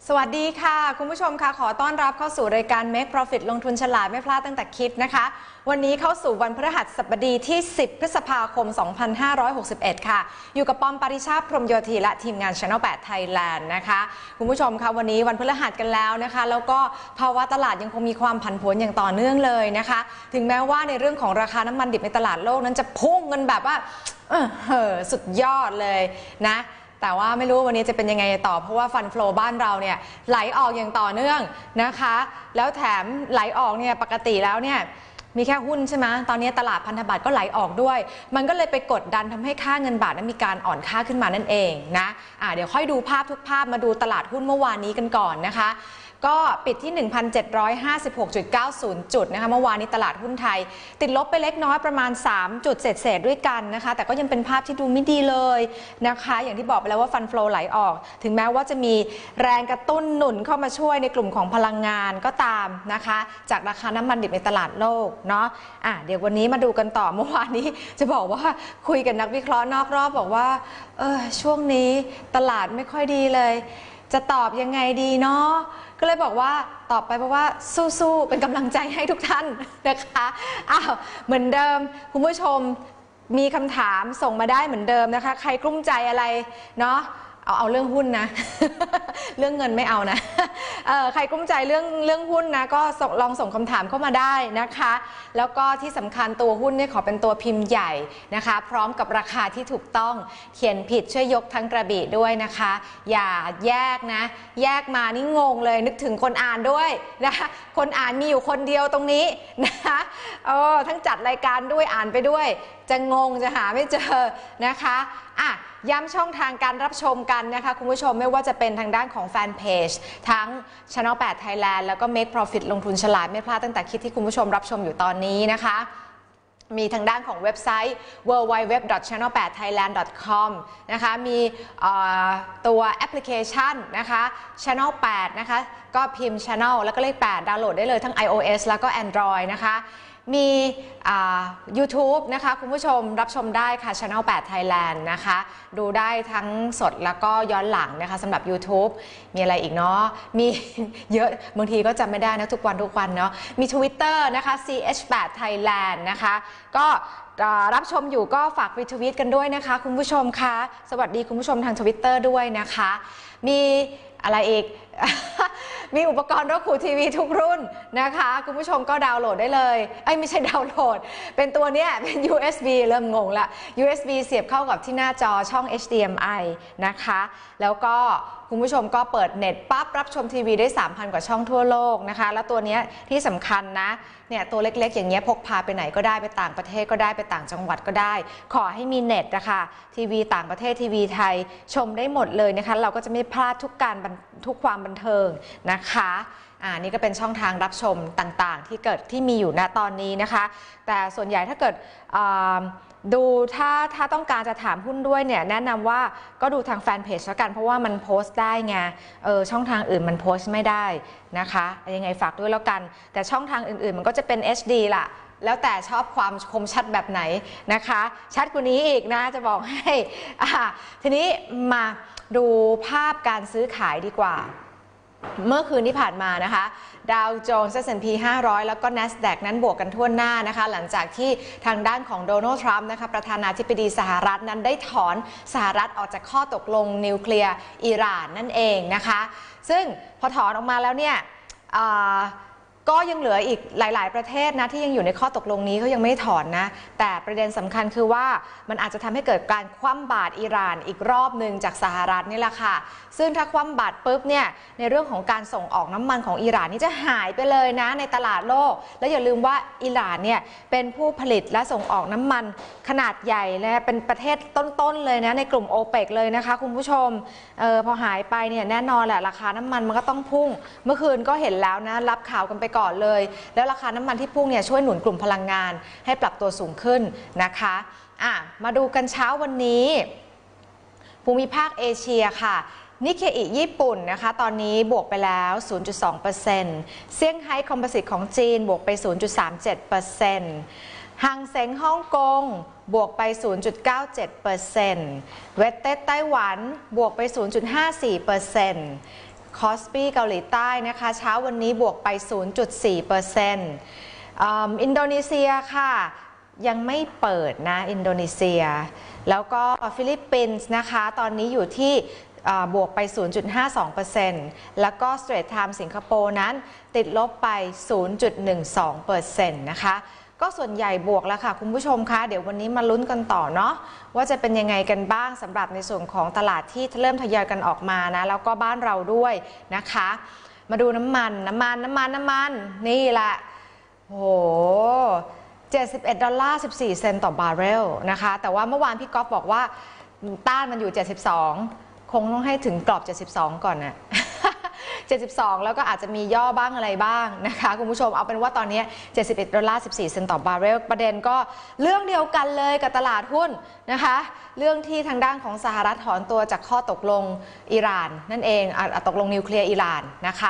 สวัสดีค่ะคุณผู้ชมค่ะขอต้อนรับเข้าสู่รายการ Make Profit ลงทุนฉลาดไม่พลาดตั้งแต่คิดนะคะวันนี้เข้าสู่วันพฤหัสบดีที่10พฤษภาคม2561ค่ะอยู่กับปอมปริชาติพรหมโยธีและทีมงาน Channel 8 Thailand นะคะคุณผู้ชมค่ะวันนี้วันพฤหัสกันแล้วนะคะแล้วก็ภาวะตลาดยังคงมีความผันผวนอย่างต่อเนื่องเลยนะคะถึงแม้ว่าในเรื่องของราคาน้ำมันดิบในตลาดโลกนั้นจะพุ่งกันแบบว่าสุดยอดเลยนะแต่ว่าไม่รู้วันนี้จะเป็นยังไงต่อเพราะว่าฟันโฟลบ้านเราเนี่ยไหลออกอย่างต่อเนื่องนะคะแล้วแถมไหลออกเนี่ยปกติแล้วเนี่ยมีแค่หุ้นใช่ไหมตอนนี้ตลาดพันธบัตรก็ไหลออกด้วยมันก็เลยไปกดดันทำให้ค่าเงินบาทนั้นมีการอ่อนค่าขึ้นมานั่นเองนะเดี๋ยวค่อยดูภาพทุกภาพมาดูตลาดหุ้นเมื่อวานนี้กันก่อนนะคะก็ปิดที่ 1,756.90 จุดนะคะเมื่อวานนี้ตลาดหุ้นไทยติดลบไปเล็กน้อยประมาณ3จุดเศษด้วยกันนะคะแต่ก็ยังเป็นภาพที่ดูไม่ดีเลยนะคะอย่างที่บอกไปแล้วว่าฟันโฟลไหลออกถึงแม้ว่าจะมีแรงกระตุ้นหนุนเข้ามาช่วยในกลุ่มของพลังงานก็ตามนะคะจากราคาน้ำมันดิบในตลาดโลกเนาะเดี๋ยววันนี้มาดูกันต่อเมื่อวานนี้จะบอกว่าคุยกับนักวิเคราะห์นอกรอบบอกว่าช่วงนี้ตลาดไม่ค่อยดีเลยจะตอบยังไงดีเนาะก็เลยบอกว่าตอบไปเพราะว่าสู้ๆเป็นกำลังใจให้ทุกท่านนะคะเหมือนเดิมคุณผู้ชมมีคำถามส่งมาได้เหมือนเดิมนะคะใครกลุ้มใจอะไรเนาะเอาเรื่องหุ้นนะ เรื่องเงินไม่เอานะใครกลุ้มใจเรื่องหุ้นนะก็ลองส่งคำถามเข้ามาได้นะคะแล้วก็ที่สำคัญตัวหุ้นเนี่ยขอเป็นตัวพิมพ์ใหญ่นะคะพร้อมกับราคาที่ถูกต้องเขียนผิดช่วยยกทั้งกระบี่ด้วยนะคะอย่าแยกนะแยกมานี่งงเลยนึกถึงคนอ่านด้วยนะคะคนอ่านมีอยู่คนเดียวตรงนี้นะคะทั้งจัดรายการด้วยอ่านไปด้วยจะงงจะหาไม่เจอนะคะย้ำช่องทางการรับชมกันนะคะคุณผู้ชมไม่ว่าจะเป็นทางด้านของแฟนเพจทั้ง Channel 8 Thailand แล้วก็ Make Profit ลงทุนฉลาดไม่พลาดตั้งแต่คิดที่คุณผู้ชมรับชมอยู่ตอนนี้นะคะมีทางด้านของเว็บไซต์ www.channel8thailand.com นะคะมีตัวแอปพลิเคชันนะคะ Channel 8นะคะก็พิมพ์ Channel แล้วก็เลข8ดาวน์โหลดได้เลยทั้ง iOS แล้วก็ Android นะคะมีYouTube นะคะคุณผู้ชมรับชมได้ค่ะ Channel 8 Thailand นะคะดูได้ทั้งสดแล้วก็ย้อนหลังนะคะสำหรับ YouTube มีอะไรอีกเนาะมีเยอะบางทีก็จำไม่ได้นะทุกวันเนาะมี Twitter นะคะ ch8 Thailand นะคะก็รับชมอยู่ก็ฝากรีทวีตกันด้วยนะคะคุณผู้ชมคะสวัสดีคุณผู้ชมทาง Twitter ด้วยนะคะมีอะไรอีก มีอุปกรณ์รถขูดทีวีทุกรุ่นนะคะคุณผู้ชมก็ดาวน์โหลดได้เลยไม่ใช่ดาวน์โหลดเป็นตัวเนี้ยเป็น USB เริ่มงงละ USB เสียบเข้ากับที่หน้าจอช่อง HDMI นะคะแล้วก็คุณผู้ชมก็เปิดเน็ตปั๊บรับชมทีวีได้ 3,000 กว่าช่องทั่วโลกนะคะแล้วตัวนี้ที่สำคัญนะเนี่ยตัวเล็กๆอย่างเงี้ยพกพาไปไหนก็ได้ไปต่างประเทศก็ได้ไปต่างจังหวัดก็ได้ขอให้มีเน็ตนะคะทีวีต่างประเทศทีวีไทยชมได้หมดเลยนะคะเราก็จะไม่พลาดทุกความบันเทิงนะคะนี่ก็เป็นช่องทางรับชมต่างๆที่มีอยู่ณตอนนี้นะคะแต่ส่วนใหญ่ถ้าเกิดดูถ้าต้องการจะถามหุ้นด้วยเนี่ยแนะนำว่าก็ดูทางแฟนเพจแล้วกันเพราะว่ามันโพสต์ได้ไงช่องทางอื่นมันโพสต์ไม่ได้นะคะยังไงฝากด้วยแล้วกันแต่ช่องทางอื่นๆมันก็จะเป็น HD ล่ะแล้วแต่ชอบความคมชัดแบบไหนนะคะชัดกว่านี้อีกนะจะบอกให้ทีนี้มาดูภาพการซื้อขายดีกว่าเมื่อคืนที่ผ่านมานะคะดาวโจนส์ S&P 500 แล้วก็ NASDAQ นั้นบวกกันทั่วหน้านะคะหลังจากที่ทางด้านของโดนัลด์ทรัมป์นะคะประธานาธิบดีสหรัฐนั้นได้ถอนสหรัฐออกจากข้อตกลงนิวเคลียร์อิหร่านนั่นเองนะคะซึ่งพอถอนออกมาแล้วเนี่ยก็ยังเหลืออีกหลายๆประเทศนะที่ยังอยู่ในข้อตกลงนี้เขายังไม่ถอนนะแต่ประเด็นสำคัญคือว่ามันอาจจะทำให้เกิดการคว่ำบาตรอิหร่านอีกรอบหนึ่งจากสหรัฐนี่แหละค่ะซึ่งถ้าคว่ำบาตรปุ๊บเนี่ยในเรื่องของการส่งออกน้ำมันของอิหร่านนี่จะหายไปเลยนะในตลาดโลกแล้วอย่าลืมว่าอิหร่านเนี่ยเป็นผู้ผลิตและส่งออกน้ำมันขนาดใหญ่และเป็นประเทศต้นๆเลยนะในกลุ่มโอเปกเลยนะคะคุณผู้ชมพอหายไปเนี่ยแน่นอนแหละราคาน้ำมันมันก็ต้องพุ่งเมื่อคืนก็เห็นแล้วนะรับข่าวกันไปก่อนเลยแล้วราคาน้ำมันที่พุ่งเนี่ยช่วยหนุนกลุ่มพลังงานให้ปรับตัวสูงขึ้นนะคะมาดูกันเช้าวันนี้ภูมิภาคเอเชียค่ะนิเคอิญี่ปุ่นนะคะตอนนี้บวกไปแล้ว 0.2% เซี่ยงไฮ้คอมโพสิตของจีนบวกไป 0.37%ฮังเส็งฮ่องกงบวกไป 0.97% เวสเต็ดไต้หวันบวกไป 0.54%คคอสปีเกาหลีใต้นะคะเช้าวันนี้บวกไป 0.4%อินโดนีเซียค่ะยังไม่เปิดนะอินโดนีเซียแล้วก็ฟิลิปปินส์นะคะตอนนี้อยู่ที่บวกไป 0.52% แล้วก็ Straits Times สิงคโปร์นั้นติดลบไป 0.12% นะคะก็ส่วนใหญ่บวกแล้วค่ะคุณผู้ชมคะเดี๋ยววันนี้มาลุ้นกันต่อเนาะว่าจะเป็นยังไงกันบ้างสำหรับในส่วนของตลาดที่เริ่มทยอยกันออกมานะแล้วก็บ้านเราด้วยนะคะมาดูน้ำมันนี่แหละโห$71.14 ต่อบาร์เรลนะคะแต่ว่าเมื่อวานพี่ก๊อฟบอกว่าต้านมันอยู่72คงต้องให้ถึงกรอบ72ก่อนนะ72แล้วก็อาจจะมีย่อบ้างอะไรบ้างนะคะคุณผู้ชมเอาเป็นว่าตอนนี้$71.14 ต่อบาร์เรลประเด็นก็เรื่องเดียวกันเลยกับตลาดหุ้นนะคะเรื่องที่ทางด้านของสหรัฐถอนตัวจากข้อตกลงอิหร่านนั่นเองตกลงนิวเคลียร์อิหร่านนะคะ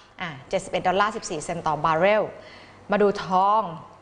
$71.14 ต่อบาร์เรลมาดูทอง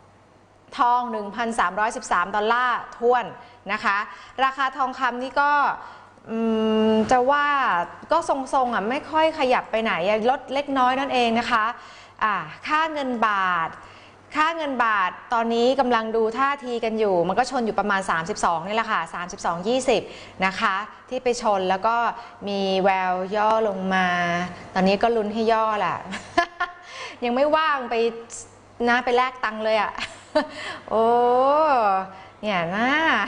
$1,313ท้วนนะคะราคาทองคำนี่ก็จะว่าก็ทรงๆไม่ค่อยขยับไปไหนลดเล็กน้อยนั่นเองนะคะค่าเงินบาทตอนนี้กำลังดูท่าทีกันอยู่มันก็ชนอยู่ประมาณ32นี่แหละค่ะ32.20นะคะที่ไปชนแล้วก็มีแววย่อลงมาตอนนี้ก็ลุ้นให้ย่อแหละ ยังไม่ว่างไปนะไปแลกตังค์เลยโอ้เนี่ยนะ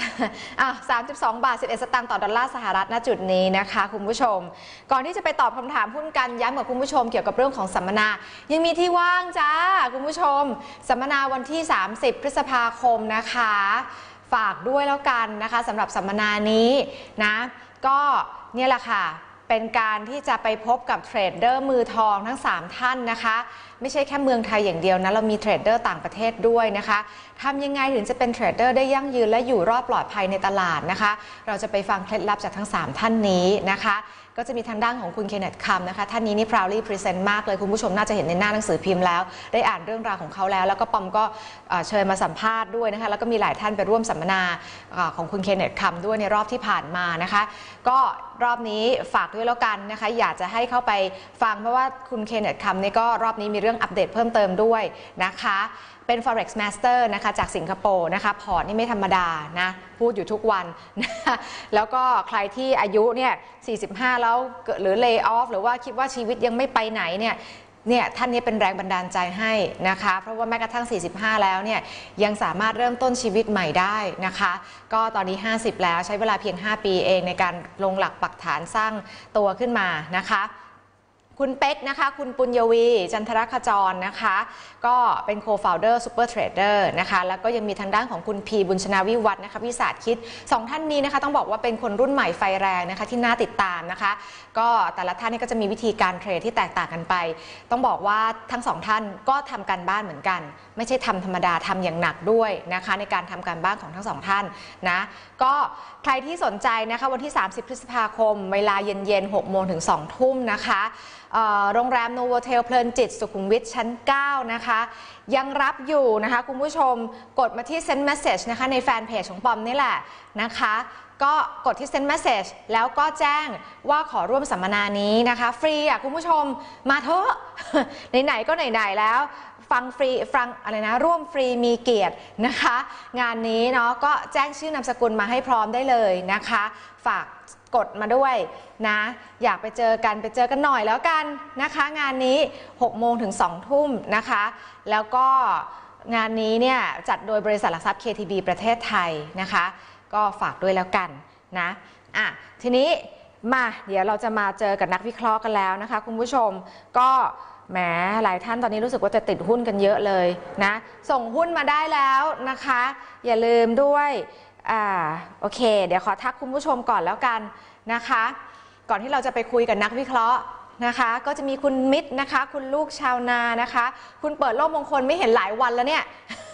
$32.11 ต่อดอลลาร์สหรัฐณจุดนี้นะคะคุณผู้ชมก่อนที่จะไปตอบคำถามหุ้นกันย้ำกับคุณผู้ชมเกี่ยวกับเรื่องของสัมมนายังมีที่ว่างจ้าคุณผู้ชมสัมมนาวันที่30พฤษภาคมนะคะฝากด้วยแล้วกันนะคะสำหรับสัมมนานี้นะก็เนี่ยแหละค่ะเป็นการที่จะไปพบกับเทรดเดอร์มือทองทั้ง3ท่านนะคะไม่ใช่แค่เมืองไทยอย่างเดียวนะเรามีเทรดเดอร์ต่างประเทศด้วยนะคะทำยังไงถึงจะเป็นเทรดเดอร์ได้ยั่งยืนและอยู่รอดปลอดภัยในตลาดนะคะเราจะไปฟังเคล็ดลับจากทั้ง3ท่านนี้นะคะก็จะมีทางด้านของคุณเคนเนตคัมนะคะท่านนี้นี่ proudly present มากเลยคุณผู้ชมน่าจะเห็นในหน้าหนังสือพิมพ์แล้วได้อ่านเรื่องราวของเขาแล้วก็ปอมก็เชิญมาสัมภาษณ์ด้วยนะคะแล้วก็มีหลายท่านไปร่วมสัมมนาของคุณเคนเนตคัมด้วยในรอบที่ผ่านมานะคะก็รอบนี้ฝากด้วยแล้วกันนะคะอยากจะให้เข้าไปฟังเพราะว่าคุณเคนเนตคัมนี่ก็รอบนี้มีเรื่องอัปเดตเพิ่มเติมด้วยนะคะเป็น Forex Master นะคะจากสิงคโปร์นะคะพอร์ตนี่ไม่ธรรมดานะพูดอยู่ทุกวันนะแล้วก็ใครที่อายุเนี่ย45แล้วหรือ lay off หรือว่าคิดว่าชีวิตยังไม่ไปไหนเนี่ยท่านนี้เป็นแรงบันดาลใจให้นะคะเพราะว่าแม้กระทั่ง45แล้วเนี่ยยังสามารถเริ่มต้นชีวิตใหม่ได้นะคะก็ตอนนี้50แล้วใช้เวลาเพียง5ปีเองในการลงหลักปักฐานสร้างตัวขึ้นมานะคะคุณเป๊กนะคะคุณปุญญวีจันทรขจรนะคะก็เป็น co-founder Super Trader นะคะแล้วก็ยังมีทางด้านของคุณพีบุญชนาวิวัฒน์นะคะวิสาหคิด2ท่านนี้นะคะต้องบอกว่าเป็นคนรุ่นใหม่ไฟแรงนะคะที่น่าติดตามนะคะก็แต่ละท่านนี่ก็จะมีวิธีการเทรดที่แตกต่างกันไปต้องบอกว่าทั้ง2ท่านก็ทำการบ้านเหมือนกันไม่ใช่ทำธรรมดาทำอย่างหนักด้วยนะคะในการทำการบ้านของทั้ง2ท่านนะก็ใครที่สนใจนะคะวันที่30พฤษภาคมเวลาเย็นๆ6 โมงถึง2 ทุ่มนะคะโรงแรมโนโวเทลเพลินจิตสุขุมวิทชั้น9นะคะยังรับอยู่นะคะคุณผู้ชมกดมาที่ Send Message นะคะในแฟนเพจของปอมนี่แหละนะคะก็กดที่ Send Message แล้วก็แจ้งว่าขอร่วมสัมมนานี้นะคะฟรีคุณผู้ชมมาเถอะ ไหนๆก็ไหนๆแล้วฟังฟรีฟังอะไรนะร่วมฟรีมีเกียรตินะคะงานนี้เนาะก็แจ้งชื่อนามสกุลมาให้พร้อมได้เลยนะคะฝากกดมาด้วยนะอยากไปเจอกันหน่อยแล้วกันนะคะงานนี้6 โมงถึง2 ทุ่มนะคะแล้วก็งานนี้เนี่ยจัดโดยบริษัทหลักทรัพย์ KTB ประเทศไทยนะคะก็ฝากด้วยแล้วกันนะทีนี้มาเดี๋ยวเราจะมาเจอกับนักวิเคราะห์กันแล้วนะคะคุณผู้ชมก็แหมหลายท่านตอนนี้รู้สึกว่าจะติดหุ้นกันเยอะเลยนะส่งหุ้นมาได้แล้วนะคะอย่าลืมด้วยโอเคเดี๋ยวขอทักคุณผู้ชมก่อนแล้วกันนะคะก่อนที่เราจะไปคุยกับนักวิเคราะห์นะคะก็จะมีคุณมิตรนะคะคุณลูกชาวนานะคะคุณเปิดโลกมงคลไม่เห็นหลายวันแล้วเนี่ย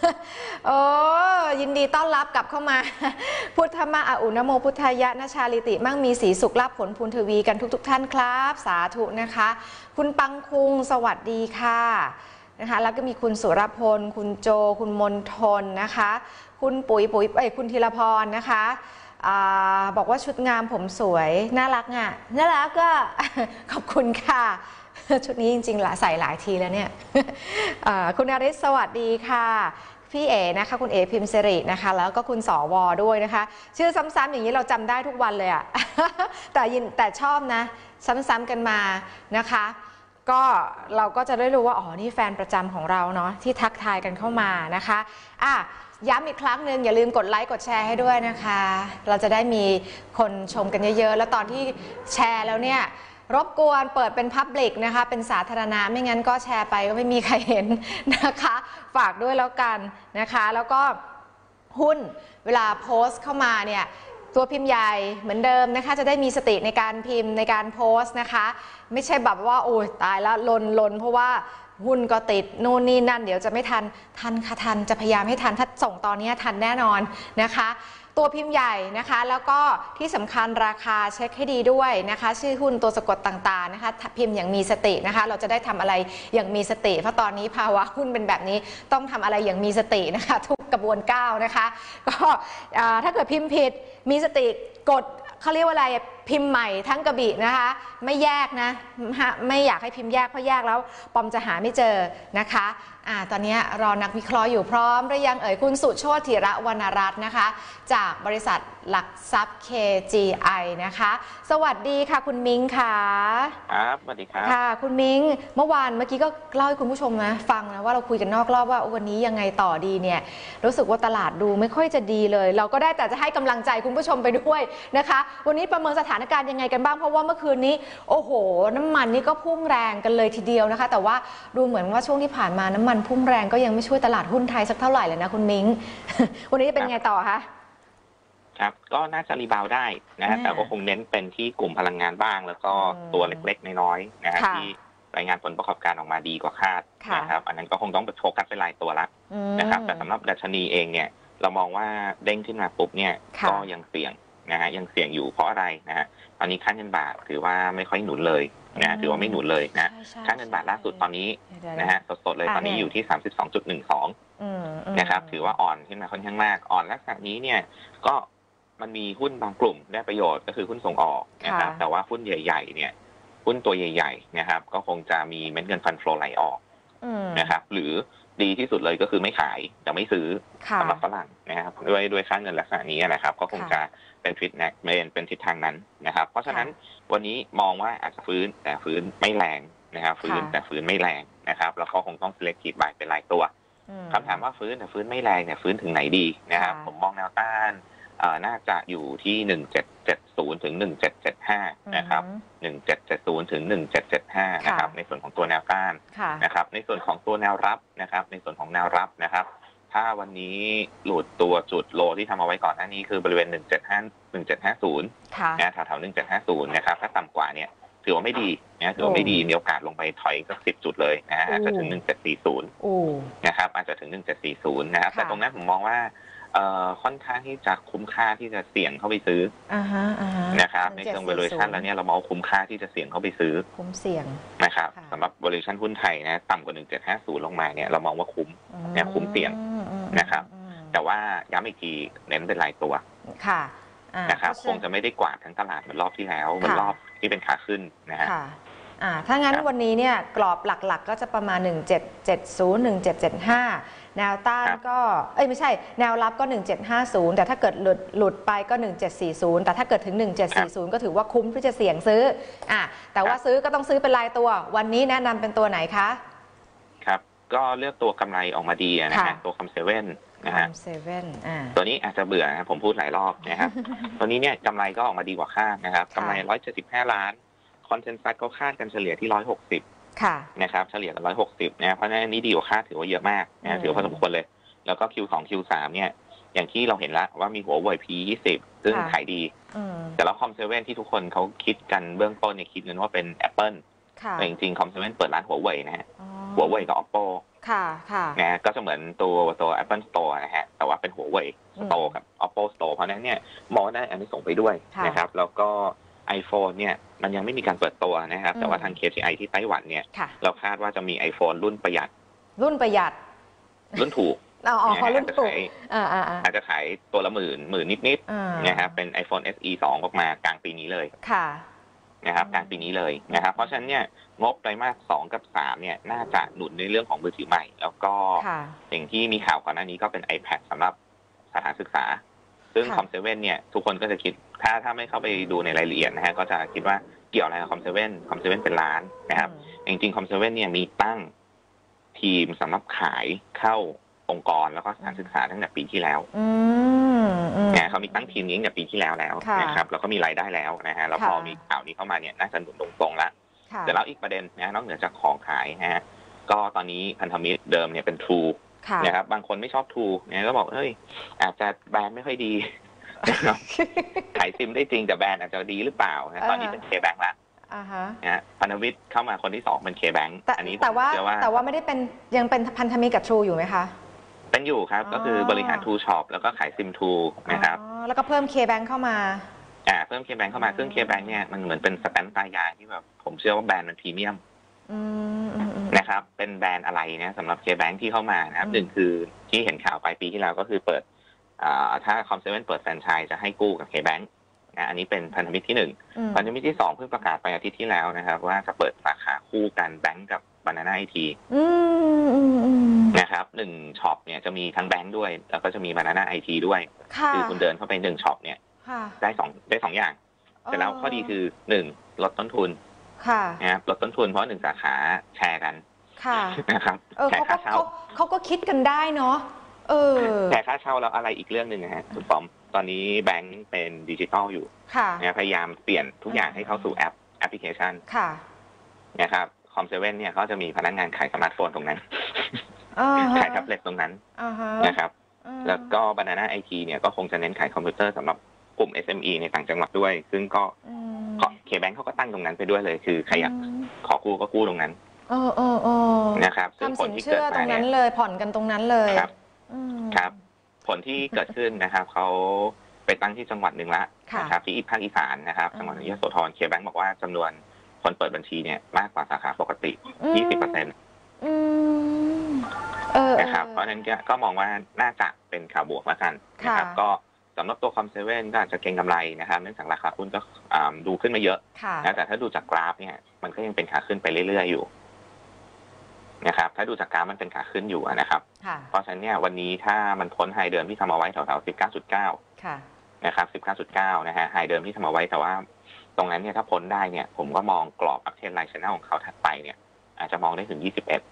ยินดีต้อนรับกลับเข้ามา พุทธมาอุณโมพุทธายะนะชาลิติมั่งมีสีสุขลาภผลพูนทวีกันทุกท่านครับสาธุนะคะคุณปังคุงสวัสดีค่ะนะคะแล้วก็มีคุณสุรพลคุณโจคุณมนทนนะคะคุณปุ๋ยคุณธีรพรนะคะบอกว่าชุดงามผมสวยน่ารักอ่ะน่ารักก็ ขอบคุณค่ะชุดนี้จริงๆใส่หลายทีแล้วเนี่ย คุณอาริศสวัสดีค่ะพี่เอนะคะคุณเอพิมพ์สิรินะคะแล้วก็คุณสวด้วยนะคะชื่อซ้ำๆอย่างนี้เราจำได้ทุกวันเลยอะ แต่ชอบนะซ้ำๆกันมานะคะก็เราก็จะได้รู้ว่าอ๋อนี่แฟนประจำของเราเนาะที่ทักทายกันเข้ามานะคะย้ำอีกครั้งหนึ่งอย่าลืมกดไลค์กดแชร์ให้ด้วยนะคะเราจะได้มีคนชมกันเยอะๆแล้วตอนที่แชร์แล้วเนี่ยรบกวนเปิดเป็นพับลิกนะคะเป็นสาธารณะไม่งั้นก็แชร์ไปก็ไม่มีใครเห็นนะคะฝากด้วยแล้วกันนะคะแล้วก็หุ้นเวลาโพสต์เข้ามาเนี่ยตัวพิมพ์ใหญ่เหมือนเดิมนะคะจะได้มีสติในการพิมพ์ในการโพสต์นะคะไม่ใช่แบบว่าโอ้ยตายแล้วลนเพราะว่าหุ้นก็ติดนู่นนี่นั่นเดี๋ยวจะไม่ทันค่ะทันจะพยายามให้ทันถ้าส่งตอนนี้ทันแน่นอนนะคะตัวพิมพ์ใหญ่นะคะแล้วก็ที่สำคัญราคาเช็คให้ดีด้วยนะคะชื่อหุ้นตัวสะกดต่างๆนะคะพิมพ์อย่างมีสตินะคะเราจะได้ทำอะไรอย่างมีสติเพราะตอนนี้ภาวะหุ้นเป็นแบบนี้ต้องทำอะไรอย่างมีสตินะคะทุกกระบวนก้าวนะคะก็ถ้าเกิดพิมพ์ผิดมีสติกดเขาเรียกว่าอะไรพิมพ์ใหม่ทั้งกระบี่นะคะไม่แยกนะไม่อยากให้พิมพ์แยกเพราะแยกแล้วปอมจะหาไม่เจอนะคะตอนนี้รอนักวิเคราะห์อยู่พร้อมหรือยังคุณสุโชติธีระวรรณรัตน์นะคะจากบริษัทหลักทรัพย์ KGI นะคะสวัสดีค่ะคุณมิ้งค่ะครับสวัสดีครับค่ะคุณมิ้งเมื่อกี้ก็เล่าให้คุณผู้ชมนะฟังนะว่าเราคุยกันนอกรอบว่าวันนี้ยังไงต่อดีเนี่ยรู้สึกว่าตลาดดูไม่ค่อยจะดีเลยเราก็ได้แต่จะให้กำลังใจคุณผู้ชมไปด้วยนะคะวันนี้ประเมินสถานการณ์ยังไงกันบ้างเพราะว่าเมื่อคืนนี้โอ้โหน้ำมันนี่ก็พุ่งแรงกันเลยทีเดียวนะคะแต่ว่าดูเหมือนว่าช่วงที่ผ่านมาน้ำมันพุ่งแรงก็ยังไม่ช่วยตลาดหุ้นไทยสักเท่าไหร่เลยนะคุณมิ้ง วันนี้จะเป็นไงต่อคะครับก็น่าจะรีบาวได้นะฮะแต่ก็คงเน้นเป็นที่กลุ่มพลังงานบ้างแล้วก็ตัวเล็กๆน้อยๆนะฮะที่รายงานผลประกอบการออกมาดีกว่าคาดนะครับอันนั้นก็คงต้องโฟกัสเป็นรายตัวละนะครับแต่สำหรับดัชนีเองเนี่ยเรามองว่าเด้งขึ้นมาปุ๊บเนี่ยก็ยังเสี่ยงนะฮะยังเสี่ยงอยู่เพราะอะไรนะฮะตอนนี้ค่าเงินบาทถือว่าไม่ค่อยหนุนเลยนะถือว่าไม่หนุนเลยนะค่าเงินบาทล่าสุดตอนนี้นะฮะสดๆเลยตอนนี้อยู่ที่ 32.12 นะครับถือว่าอ่อนขึ้นมาค่อนข้างมากอ่อนลักษณะนี้เนี่ยก็มันมีหุ้นบางกลุ่มได้ประโยชน์ก็คือหุ้นส่งออกนะครับแต่ว่าหุ้นใหญ่ๆเนี่ยหุ้นตัวใหญ่ๆนะครับก็คงจะมีเม็ดเงินฟันโฟลไหลออกนะครับหรือดีที่สุดเลยก็คือไม่ขายแต่ไม่ซื้อสำหรับฝรั่งนะครับด้วยค่าเงินลักษณะนี้นะครับก็คงจะเป็นทิศทางนั้นนะครับเพราะฉะนั้นวันนี้มองว่าอาจจะฟื้นแต่ฟื้นไม่แรงนะครับฟื้นแต่ฟื้นไม่แรงนะครับแล้วก็คงต้อง selective buy เป็นรายตัวคำถามว่าฟื้นแต่ฟื้นไม่แรงเนี่ยฟื้นถึงไหนดีนะครับผมมองแนวต้านน่าจะอยู่ที่1770ถึง1775นะครับ1770ถึง1775นะครับในส่วนของตัวแนวต้านนะครับในส่วนของตัวแนวรับนะครับในส่วนของแนวรับนะครับถ้าวันนี้หลุดตัวจุดโลที่ทำเอาไว้ก่อนหน้านี้คือบริเวณ1750นะแถวๆ1750นะครับถ้าต่ำกว่าเนี่ยถือว่าไม่ดีนะถือว่าไม่ดีมีโอกาสลงไปถอยสัก10จุดเลยนะอาจจะถึง1740นะครับอาจจะถึง1740นะครับแต่ตรงนั้นผมมองว่าค่อนข้างที่จะคุ้มค่าที่จะเสี่ยงเข้าไปซื้อนะครับในเชิง valuation แล้วเนี่ยเรามองคุ้มค่าที่จะเสี่ยงเข้าไปซื้อคุ้มเสี่ยงนะครับสำหรับ valuation หุ้นไทยนะต่ำกว่า1750ลงมาเนี่ยเรามองว่าคุ้มเนี่ยคุ้มเสี่ยงนะครับแต่ว่าย้ำอีกทีเน้นเป็นรายตัวนะครับคงจะไม่ได้กวาดทั้งตลาดเหมือนรอบที่แล้วเหมือนรอบที่เป็นขาขึ้นนะฮะถ้างั้นวันนี้เนี่ยกรอบหลักๆก็จะประมาณ1770 1775แนวต้านก็ไม่ใช่แนวรับก็1750แต่ถ้าเกิดหลุดไปก็1740แต่ถ้าเกิดถึง1740ก็ถือว่าคุ้มที่จะเสี่ยงซื้อแต่ว่าซื้อก็ต้องซื้อเป็นรายตัววันนี้แนะนำเป็นตัวไหนคะครับก็เลือกตัวกำไรออกมาดีนะฮะตัวคัมเซเว่นนะฮะตัวนี้อาจจะเบื่อนะผมพูดหลายรอบนะครับตัวนี้เนี่ยกำไรก็ออกมาดีกว่าคาดนะครับกำไร175 ล้านคอนเซนแซสก็คาดกันเฉลี่ยที่160นะครับเฉลี่ยกัน160นะเพราะฉะนั้นนี้ดีกว่าคาดถือว่าเยอะมากนะถือว่าพอสมควรเลยแล้วก็ Q2 Q3 เนี่ยอย่างที่เราเห็นแล้วว่ามีหัวเว่ย P20 ซึ่งขายดีแต่แล้วคอมเซเว่นที่ทุกคนเขาคิดกันเบื้องต้นเนี่ยคิดกันว่าเป็น Apple แต่จริงๆคอมเซเว่นเปิดร้านหัวเว่ยนะฮะหัวเว่ยกับ Oppo นะก็จะเหมือนตัว Apple Store นะฮะแต่ว่าเป็นหัวเว่ย Store กับ Oppo Store เพราะนั้นเนี่ยมองได้อันนี้ส่งไปด้วยนะครับแล้วก็ iPhone เนี่ยมันยังไม่มีการเปิดตัวนะครับแต่ว่าทาง KGI ที่ไต้หวันเนี่ยเราคาดว่าจะมี iPhone รุ่นประหยัดรุ่นถูกรุ่นถูกอาจจะขายตัวละหมื่นนิดๆนะครับเป็น iPhone SE 2ออกมากลางปีนี้เลยค่ะนะครับกลางปีนี้เลยนะครับเพราะฉะนั้นเนี่ยงบไตรมาส2กับ3เนี่ยน่าจะหนุนในเรื่องของมือถือใหม่แล้วก็สิ่งที่มีข่าวก่อนหน้านี้ก็เป็น iPad สำหรับสถานศึกษาซึ่งคอมเซเว่นเนี่ยทุกคนก็จะคิดถ้าไม่เข้าไปดูในรายละเอียดนะฮะก็จะคิดว่าเกี่ยวอะไรกับคอมเซเว่นเป็นร้านนะครับจริงๆคอมเซเว่นเนี่ยมีตั้งทีมสำหรับขายเข้าองค์กรแล้วก็สถานศึกษาตั้งแต่ปีที่แล้วเนี่ยเขามีตั้งทีมนี้ตั้งแต่ปีที่แล้วนะครับแล้วก็มีรายได้แล้วนะฮะแล้วพอมีข่าวนี้เข้ามาเนี่ยน่าจะหนุนตรงๆแล้วแต่แล้วอีกประเด็นนะนอกเหนือจากของขายนะฮะก็ตอนนี้พันธมิตรเดิมเนี่ยเป็น True นะครับบางคนไม่ชอบ True เนี่ยก็บอกเฮ้ยอาจจะแบรนด์ไม่ค่อยดีขายซิมได้จริงแต่แบรนด์อาจจะดีหรือเปล่านะตอนนี้เป็น K-Bank ละนะพันธมิตรเข้ามาคนที่2เป็น K-Bank อันนี้แต่ว่าไม่ได้เป็นยังเป็นพันธมิตรกับ True อยู่ไหมคะเป็นอยู่ครับก็คือบริหาร True Shop แล้วก็ขายซิม True นะครับแล้วก็เพิ่ม K-Bank เข้ามาเพิ่ม K-Bank เข้ามาซึ่ง K-Bank เนี่ยมันเหมือนเป็นสแตนด์ตายายที่แบบผมเชื่อว่าแบรนด์มันพรีเมียมนะครับเป็นแบรนด์อะไรเนี่ยสำหรับ K-Bank ที่เข้ามานะครับหนึ่งคือที่เห็นข่าวปลายปีที่แล้วก็คือเปิดถ้าคอมเซเว่นเปิดแฟรนไชส์จะให้กู้กับ K-Bank นะอันนี้เป็นพันธมิตรที่1พันธมิตรที่2เพิ่งประกาศไปอาทิตย์ที่แล้วนะครับว่าจะเปิดสาขาคู่กันแบงก์กับ Banana IT นะครับ1ช็อปเนี่ยจะมีทั้งแบงก์ด้วยแล้วก็จะมี Banana IT ด้วยคือคุณเดินเข้าไป1ช็อปเนี่ยได้2อย่างแต่แล้วข้อดีคือ1ลดต้นทุนนะครับลดต้นทุนเพราะ1สาขาแชร์กันนะครับแชร์ค่าเช่าเขาก็คิดกันได้เนาะแชร์ค่าเช่าแล้วอะไรอีกเรื่องหนึ่งนะฮะคุณปอมตอนนี้แบงก์เป็นดิจิทัลอยู่นะพยายามเปลี่ยนทุกอย่างให้เข้าสู่แอปพลิเคชันนะครับคอมเซเว่นเนี่ยเขาจะมีพนักงานขายสมาร์ทโฟนตรงนั้นขายแท็บเล็ตตรงนั้นนะครับแล้วก็ Banana IT เนี่ยก็คงจะเน้นขายคอมพิวเตอร์สำหรับกลุ่ม SME ในต่างจังหวัดด้วยซึ่งก็K-Bank เขาก็ตั้งตรงนั้นไปด้วยเลยคือใครอยากขอกู้ก็กู้ตรงนั้นนะครับซึ่งผลที่เกิดมาเนี่ยเลยผ่อนกันตรงนั้นเลยครับผลที่เกิดขึ้นนะครับเขาไปตั้งที่จังหวัดหนึ่งละนะครับที่ภาคอีสานนะครับจังหวัดยโสธรK-Bank บอกว่าจำนวนคนเปิดบัญชีเนี่ยมากกว่าสาขาปกติ 20%นะครับเพราะฉะนั้นก็มองว่าน่าจะเป็นข่าวบวกแล้วกันนะครับก็สำหรับตัวคอมเซเว่นก็อาจจะเก็งกำไรนะครับเนื่องจากราคาหุ้นก็ดูขึ้นมาเยอะนะแต่ถ้าดูจากกราฟเนี่ยมันก็ยังเป็นขาขึ้นไปเรื่อยๆอยู่นะครับถ้าดูจากกราฟมันเป็นขาขึ้นอยู่นะครับเพราะฉะนั้นเนี่ยวันนี้ถ้ามันพ้นไฮเดิมที่ทำเอาไว้แถวๆ 19.9 นะครับ 19.9 นะฮะไฮเดิมที่ทำเอาไว้แต่ว่าตรงนั้นเนี่ยถ้าพ้นได้เนี่ยผมก็มองกรอบอัพเทรนไลน์ channel ของเขาถัดไปเนี่ยอาจจะมองได้ถึง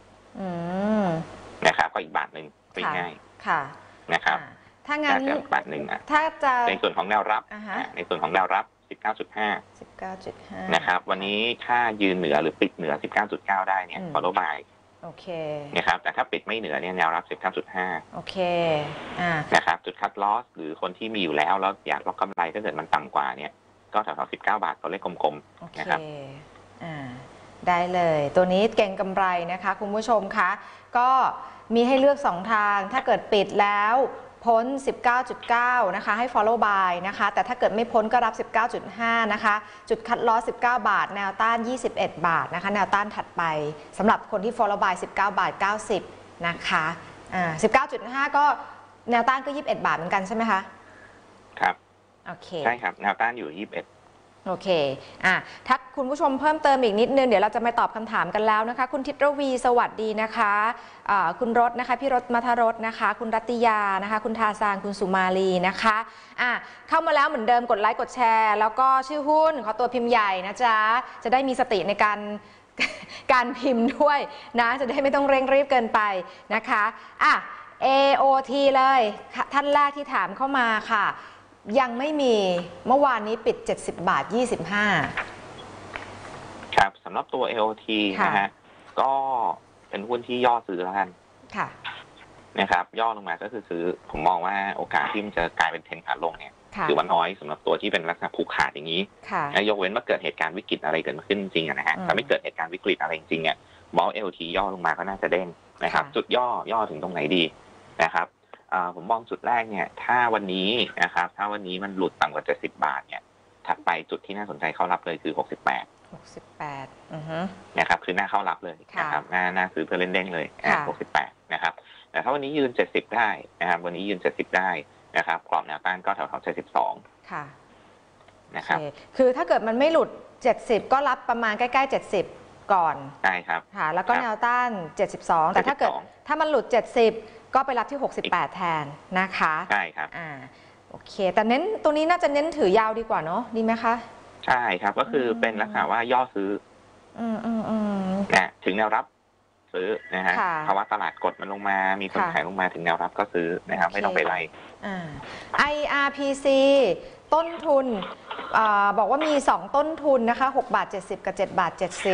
21นะครับก็อีกบาทหนึ่งง่ายๆนะครับถ้างั้นบาทหนึ่งถ้าจะในส่วนของแนวรับในส่วนของแนวรับ 19.5 นะครับวันนี้ถ้ายืนเหนือหรือปิดเหนือ 19.9 ได้เนี่ยfollow buy โอเคนะครับแต่ถ้าปิดไม่เหนือเนี่ยแนวรับ 19.5 โอเคนะครับจุดคัทลอสหรือคนที่มีอยู่แล้วอยากล็อกกำไรถ้าเกิดมันต่ำกว่าเนี่ยก็แถวๆ19 บาทตัวเลขกลมๆนะครับได้เลยตัวนี้เก่งกำไรนะคะคุณผู้ชมคะก็มีให้เลือก2ทางถ้าเกิดปิดแล้วพ้น 19.9 นะคะให้ follow buy นะคะแต่ถ้าเกิดไม่พ้นก็รับ 19.5 นะคะจุดคัดลอส 19 บาทแนวต้าน 21 บาทนะคะแนวต้านถัดไปสำหรับคนที่ follow buy 19 บาท 90 นะคะ19.5 ก็แนวต้านก็ 21 บาทเหมือนกันใช่ไหมคะครับโอเคใช่ครับแนวต้านอยู่ 21 โอเคถ้าคุณผู้ชมเพิ่มเติมอีกนิดนึงเดี๋ยวเราจะมาตอบคำถามกันแล้วนะคะคุณทิพย์ระวีสวัสดีนะคะคุณรถนะคะพี่รถมัทรสนะคะคุณรัตยานะคะคุณทาซานคุณสุมาลีนะคะเข้ามาแล้วเหมือนเดิมกดไลค์กดแชร์แล้วก็ชื่อหุ้นขอตัวพิมพ์ใหญ่นะจ๊ะจะได้มีสติในการพิมพ์ด้วยนะจะได้ไม่ต้องเร่งรีบเกินไปนะคะAOT เลยท่านแรกที่ถามเข้ามาค่ะยังไม่มีเมื่อวานนี้ปิด70 บาท 25 ครับสำหรับตัว AOT นะฮะก็เป็นหุ้นที่ย่อซื้อแล้วกันนะครับย่อลงมาก็คือซื้อผมมองว่าโอกาสที่มันจะกลายเป็นเทรนขาลงเนี่ยถือว่าน้อยสำหรับตัวที่เป็นลักษณะผูกขาดอย่างนี้ยกเว้นว่าเกิดเหตุการณ์วิกฤตอะไรเกิดขึ้นจริงนะฮะถ้าไม่เกิดเหตุการณ์วิกฤตอะไรจริงเนี่ยมอง AOT ย่อลงมาก็น่าจะเด้งนะครับจุดย่อถึงตรงไหนดีนะครับผมมองจุดแรกเนี่ยถ้าวันนี้นะครับถ้าวันนี้มันหลุดต่ำกว่า70 บาทเนี่ยถัดไปจุดที่น่าสนใจเข้ารับเลยคือ68นะครับคือหน้าเข้ารับเลยนะครับหน้าซื้อเพื่อเล่นเด้งเลย68นะครับแต่ถ้าวันนี้ยืน70ได้นะครับวันนี้ยืน70ได้นะครับกรอบแนวต้านก็แถวๆ72 ค่ะนะครับคือถ้าเกิดมันไม่หลุด70ก็รับประมาณใกล้ๆ70ก่อนใช่ครับค่ะแล้วก็แนวต้าน72แต่ถ้ามันหลุด70ก็ไปรับที่68แทนนะคะใช่ครับโอเคแต่เน้นตรงนี้น่าจะเน้นถือยาวดีกว่าเนาะดีไหมคะใช่ครับก็คือเป็นลักษณะว่าย่อซื้อนะถึงแนวรับซื้อนะฮะภาวะตลาดกดมันลงมามีคนขายลงมาถึงแนวรับก็ซื้อนะครับไม่ต้องไปไล่ IRPC ต้นทุนบอกว่ามี2ต้นทุนนะคะ6.70 บาทกับ7.70 บาท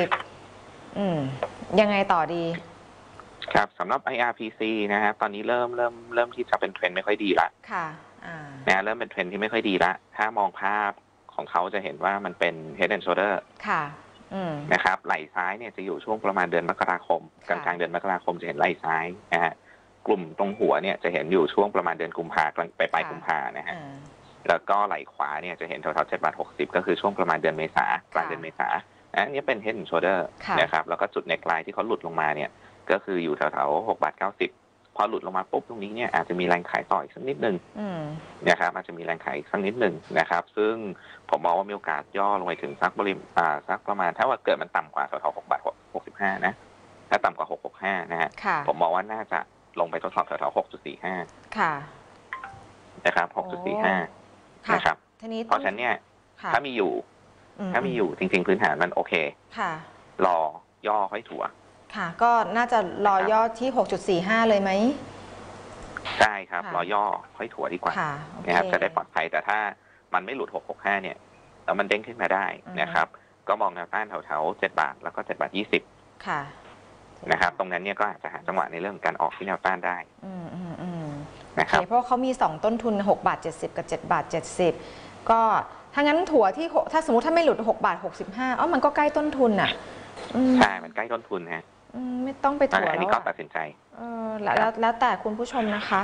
ยังไงต่อดีครับสำหรับ IRPC นะครับตอนนี้เริ่มที่จะเป็นเทรนด์ไม่ค่อยดีละค่ะเริ่มเป็นเทรนด์ที่ไม่ค่อยดีละถ้ามองภาพของเขาจะเห็นว่ามันเป็น Head and Shoulder ค่ะนะครับไหล่ซ้ายเนี่ยจะอยู่ช่วงประมาณเดือนมกราคมกลางเดือนมกราคมจะเห็นไหล่ซ้ายนะฮะกลุ่มตรงหัวเนี่ยจะเห็นอยู่ช่วงประมาณเดือนกุมภากลางปลายกุมภานะฮะแล้วก็ไหล่ขวาเนี่ยจะเห็นแถวๆ7.60 บาทก็คือช่วงประมาณเดือนเมษากลางเดือนเมษาอันนี้เป็น Head and Shoulder นะครับแล้วก็จุดเน็กไลน์ที่เขาหลุดลงมาเนี่ยก็คืออยู่แถวๆ6.90 บาทพอหลุดลงมาปุ๊บตรงนี้เนี่ยอาจจะมีแรงขายต่ออีกสักนิดนึงนะครับอาจจะมีแรงขายอีกสักนิดนึงนะครับซึ่งผมมองว่ามีโอกาสย่อลงไปถึงสักประมาณถ้าว่าเกิดมันต่ำกว่าแถวๆ6.65 บาทนะถ้าต่ำกว่า6.65นะฮะผมมองว่าน่าจะลงไปทดสอบแถวๆ6.45 ค่ะนะครับ6.45นะครับเพราะฉะนั้นเนี่ยถ้ามีอยู่จริงๆพื้นฐานมันโอเครอย่อค่อยถัวค่ะก็น่าจะรอย่อที่ 6.45 เลยไหมใช่ครับรอย่อค่อยถัวดีกว่านะครับจะได้ปลอดภัยแต่ถ้ามันไม่หลุด6.65เนี่ยแล้วมันเด้งขึ้นมาได้นะครับก็มองแนวต้านแถวๆ7 บาทแล้วก็7.20 บาทค่ะนะครับตรงนั้นเนี่ยก็อาจจะหาจังหวะในเรื่องของการออกที่แนวต้านได้นะครับเพราะเขามี2ต้นทุน6.70 บาทกับ7.70 บาทก็ถ้างั้นถัวที่ถ้าสมมติถ้าไม่หลุด6.65 บาทมันก็ใกล้ต้นทุนอ่ะใช่มันใกล้ต้นทุนฮะไม่ต้องไปถัวแล้วอันนี้ก็ตัดสินใจแล้วแต่คุณผู้ชมนะคะ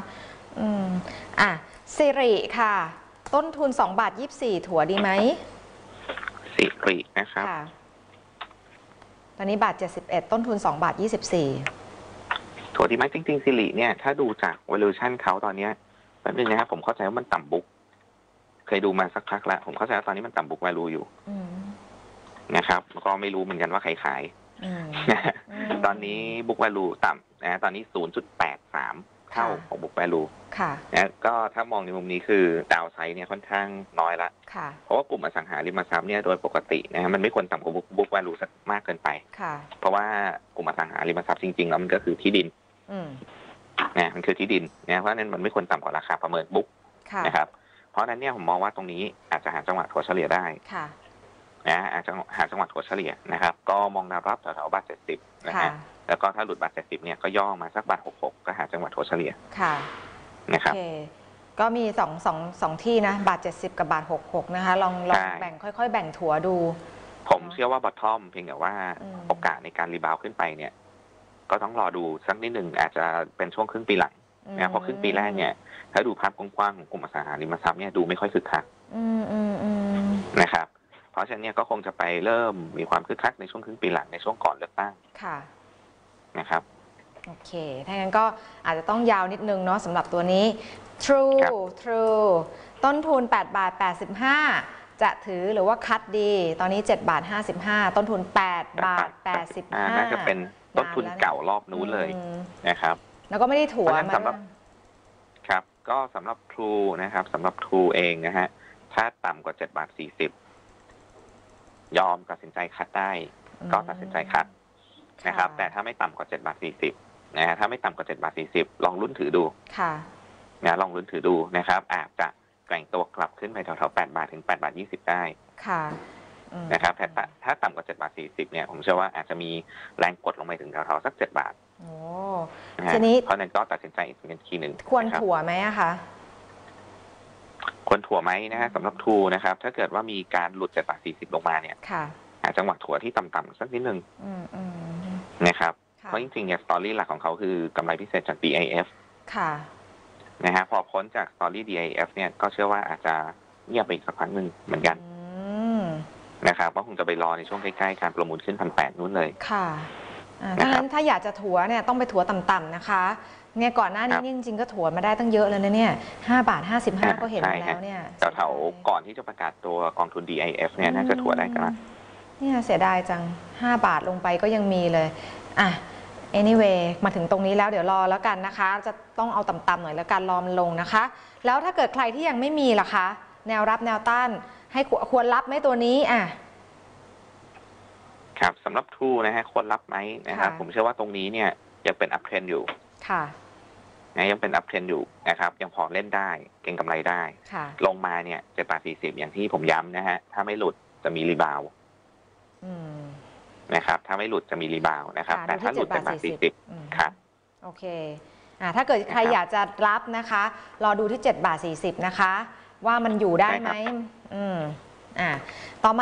สิริค่ะต้นทุน2.24 บาทถัวดีไหมสิรินะครับตอนนี้1.71 บาทต้นทุน2.24 บาทถัวดีไหมจริงๆสิริเนี่ยถ้าดูจาก valuation เขาตอนนี้แป๊บนึงนะครับผมเข้าใจว่ามันต่ำบุ๊กเคยดูมาสักพักแล้วผมเข้าใจว่าตอนนี้มันต่ำบุ๊ก value อยู่นะครับแล้วก็ไม่รู้เหมือนกันว่าใครขายตอนนี้ book value ต่ำนะตอนนี้ 0.83 เท่าของ book value นะก็ถ้ามองในมุมนี้คือดาวไซด์เนี่ยค่อนข้างน้อยละเพราะว่ากลุ่มอสังหาริมทรัพย์เนี่ยโดยปกตินะมันไม่ควรต่ำกว่า book value สักมากเกินไปเพราะว่ากลุ่มอสังหาริมทรัพย์จริงๆแล้วมันก็คือที่ดินนะมันคือที่ดินนะเพราะนั้นมันไม่ควรต่ำกว่าราคาประเมิน book นะครับเพราะนั้นเนี่ยผมมองว่าตรงนี้อาจจะหาจังหวะถัวเฉลี่ยได้อาจจะหาจังหวะถัวเฉลี่ยนะครับก็มองแนวรับแถวๆ1.70 บาทนะฮะแล้วก็ถ้าหลุด1.70 บาทเนี่ยก็ย่อมาสัก1.66 บาทก็หาจังหวะถัวเฉลี่ยนะครับก็มีสองที่นะ1.70 บาทกับ1.66 บาทนะคะลองแบ่งค่อยๆแบ่งถัวดูผมเชื่อว่าบอททอมเพียงแต่ว่าโอกาสในการรีบาวขึ้นไปเนี่ยก็ต้องรอดูสักนิดหนึ่งอาจจะเป็นช่วงครึ่งปีหลังนะเพราะครึ่งปีแรกเนี่ยถ้าดูภาพกว้างๆของกลุ่มอสังหาริมทรัพย์เนี่ยดูไม่ค่อยคึกคักนะครับเพราะฉะนั้นเนี่ยก็คงจะไปเริ่มมีความคึกคักในช่วงครึ่งปีหลังในช่วงก่อนเลือกตั้งนะครับโอเคถ้างั้นก็อาจจะต้องยาวนิดนึงเนาะสำหรับตัวนี้ True ต้นทุน8.85 บาทจะถือหรือว่าคัดดีตอนนี้7.55 บาทต้นทุน8.85 บาทน่าจะเป็นต้นทุนเก่ารอบนู้นเลยนะครับแล้วก็ไม่ได้ถัวสำหรับครับก็สำหรับ True นะครับสำหรับ True เองนะฮะถ้าต่ำกว่า7.40 บาทยอมตัดสินใจคัดได้ก็ตัดสินใจคัดนะครับแต่ถ้าไม่ต่ำกว่า7.40 บาทนะฮะถ้าไม่ต่ำกว่า7.40 บาทลองลุ้นถือดูนะลองลุ้นถือดูนะครับอาจจะแกว่งตัวกลับขึ้นไปแถวๆ8 บาทถึง8.20 บาทได้นะครับแต่ถ้าต่ำกว่า7.40 บาทเนี่ยผมเชื่อว่าอาจจะมีแรงกดลงไปถึงแถวๆสัก7 บาททีนี้เพราะนั้นก็ตัดสินใจอีกทีหนึ่งควรถัวไหมอะคะควรถัวไหมนะฮะสำหรับทูนะครับถ้าเกิดว่ามีการหลุด7.40 บาทลงมาเนี่ยหาจังหวะถัวที่ต่ำๆสักนิดนึงนะครับเพราะจริงๆเนี่ยสตอรี่หลักของเขาคือกำไรพิเศษจาก DIF นะฮะพอพ้นจากสตอรี่ DIF เนี่ยก็เชื่อว่าอาจจะเงียบไปอีกสักพักหนึ่งเหมือนกันนะครับเพราะคงจะไปรอในช่วงใกล้ๆการประมูลขึ้น1,800นู้นเลยถ้างั้นถ้าอยากจะถัวเนี่ยต้องไปถัวต่ำๆนะคะเนี่ยก่อนหน้านี้จริงๆก็ถัวมาได้ตั้งเยอะเลยนะเนี่ย5.55 บาทก็เห็นมาแล้วเนี่ยแถวๆก่อนที่จะประกาศตัวกองทุน DIF เนี่ยน่าจะถัวได้กันเนี่ยเสียดายจัง5 บาทลงไปก็ยังมีเลยanyway มาถึงตรงนี้แล้วเดี๋ยวรอแล้วกันนะคะจะต้องเอาต่ำๆหน่อยแล้วกันรอมันลงนะคะแล้วถ้าเกิดใครที่ยังไม่มีล่ะคะแนวรับแนวต้านให้ควรรับไหมตัวนี้ครับสำหรับทูนะฮะควรรับไหมนะครับผมเชื่อว่าตรงนี้เนี่ยยังเป็นอัพเทรนอยู่ค่ะยังเป็นอัพเทรนอยู่นะครับยังพอเล่นได้เก็งกำไรได้ลงมาเนี่ย7.40 อย่างที่ผมย้ำนะฮะถ้าไม่หลุดจะมีรีบาวนะครับถ้าไม่หลุดจะมีรีบาวนะครับแต่ถ้าหลุด7.40ครับโอเคถ้าเกิดใครอยากจะรับนะคะรอดูที่7.40 นะคะว่ามันอยู่ได้ไหมต่อมา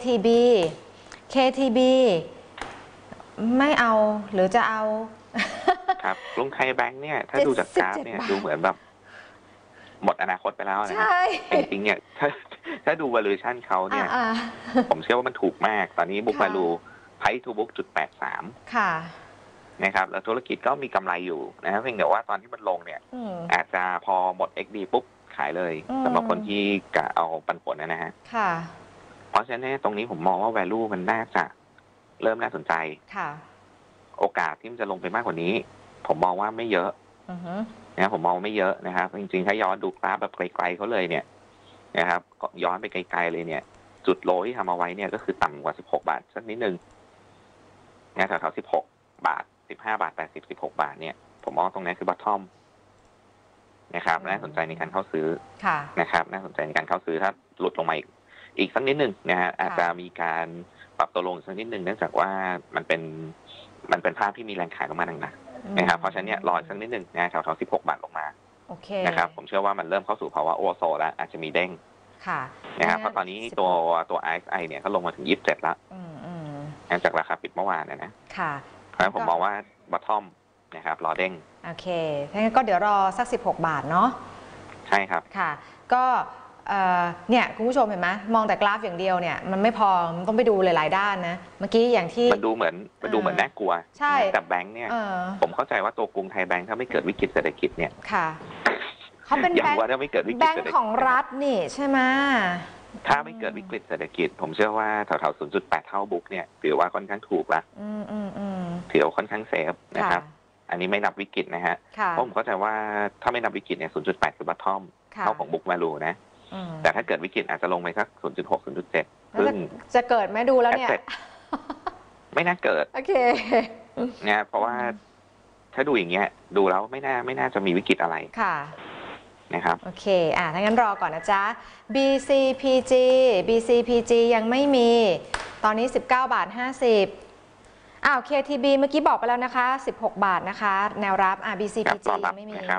KTB ไม่เอาหรือจะเอาครับกรุงไทยแบงค์เนี่ยถ้าดูจากกราฟเนี่ยดูเหมือนแบบหมดอนาคตไปแล้วนะจริงๆเนี่ยถ้าดู valuation เขาเนี่ยผมเชื่อว่ามันถูกมากตอนนี้ book value price to book 0.83 ค่ะนะครับแล้วธุรกิจก็มีกำไรอยู่นะครับเพียงแต่ว่าตอนที่มันลงเนี่ยอาจจะพอหมด XD ปุ๊บขายเลยสำหรับคนที่กะเอาปันผลนะฮะค่ะเพราะฉะนั้นตรงนี้ผมมองว่า value มันน่าจะเริ่มน่าสนใจค่ะโอกาสที่มันจะลงไปมากกว่านี้ผมมองว่าไม่เยอะนะผมมองไม่เยอะนะครับจริงๆถ้าย้อนดูกราฟแบบไกลๆเขาเลยเนี่ยนะครับก็ย้อนไปไกลๆเลยเนี่ยจุดโลที่ทำเอาไว้เนี่ยก็คือต่ำกว่า16 บาทสักนิดนึงนะแถวๆ16 บาท15.80 16 บาทเนี่ยผมมองตรงนี้คือ bottom นะครับน่าสนใจในการเข้าซื้อนะครับน่าสนใจในการเข้าซื้อถ้าหลุดลงมาอีกสักนิดนึงนะฮะอาจจะมีการปรับตัวลงสักนิดนึงเนื่องจากว่ามันเป็นภาพที่มีแรงขายลงมาหนักนะครับเพราะฉะนั้นเนี่ยรอสักนิดนึงนะแถวๆ16 บาทลงมานะครับผมเชื่อว่ามันเริ่มเข้าสู่ภาวะโอเวอร์โซลแล้วอาจจะมีเด้งนะครับเพราะตอนนี้ตัว RSI เนี่ยก็ลงมาถึง27แล้วจากราคาปิดเมื่อวานนะเพราะฉะนั้นผมมองว่า bottom นะครับรอเด้งโอเคถ้างั้นก็เดี๋ยวรอสัก16 บาทเนาะใช่ครับค่ะก็เนี่ยคุณผู้ชมเห็นไหมมองแต่กราฟอย่างเดียวเนี่ยมันไม่พอมันต้องไปดูหลายๆด้านนะเมื่อกี้อย่างที่มันดูเหมือนน่ากลัวใช่แต่แบงค์เนี่ยผมเข้าใจว่าตัวกรุงไทยแบงค์ถ้าไม่เกิดวิกฤตเศรษฐกิจเนี่ยค่ะเขาเป็นแบงค์ของรัฐนี่ใช่ไหมถ้าไม่เกิดวิกฤตเศรษฐกิจผมเชื่อว่าแถวๆ 0.8 เท่าบุ๊กเนี่ยถือว่าค่อนข้างถูกละถือว่าค่อนข้างเซฟนะครับอันนี้ไม่นับวิกฤตนะฮะเพราะผมเข้าใจว่าถ้าไม่นับวิกฤตเนี่ย 0.8 คือบัตทอมเท่าของบุ๊กมาลูนะแต่ถ้าเกิดวิกฤตอาจจะลงไปสัก 0.6 0.7 ซึ่งจะเกิดไหมดูแล้วเนี่ยไม่น่าเกิดโอเคเนี่ยเพราะว่าถ้าดูอย่างเงี้ยดูแล้วไม่น่าจะมีวิกฤตอะไรค่ะนะครับโอเคถ้างั้นรอก่อนนะจ๊ะ BCPG ยังไม่มีตอนนี้19.50 KTB เมื่อกี้บอกไปแล้วนะคะ16 บาทนะคะแนวรับ BCPG ยังไม่มีนะครับ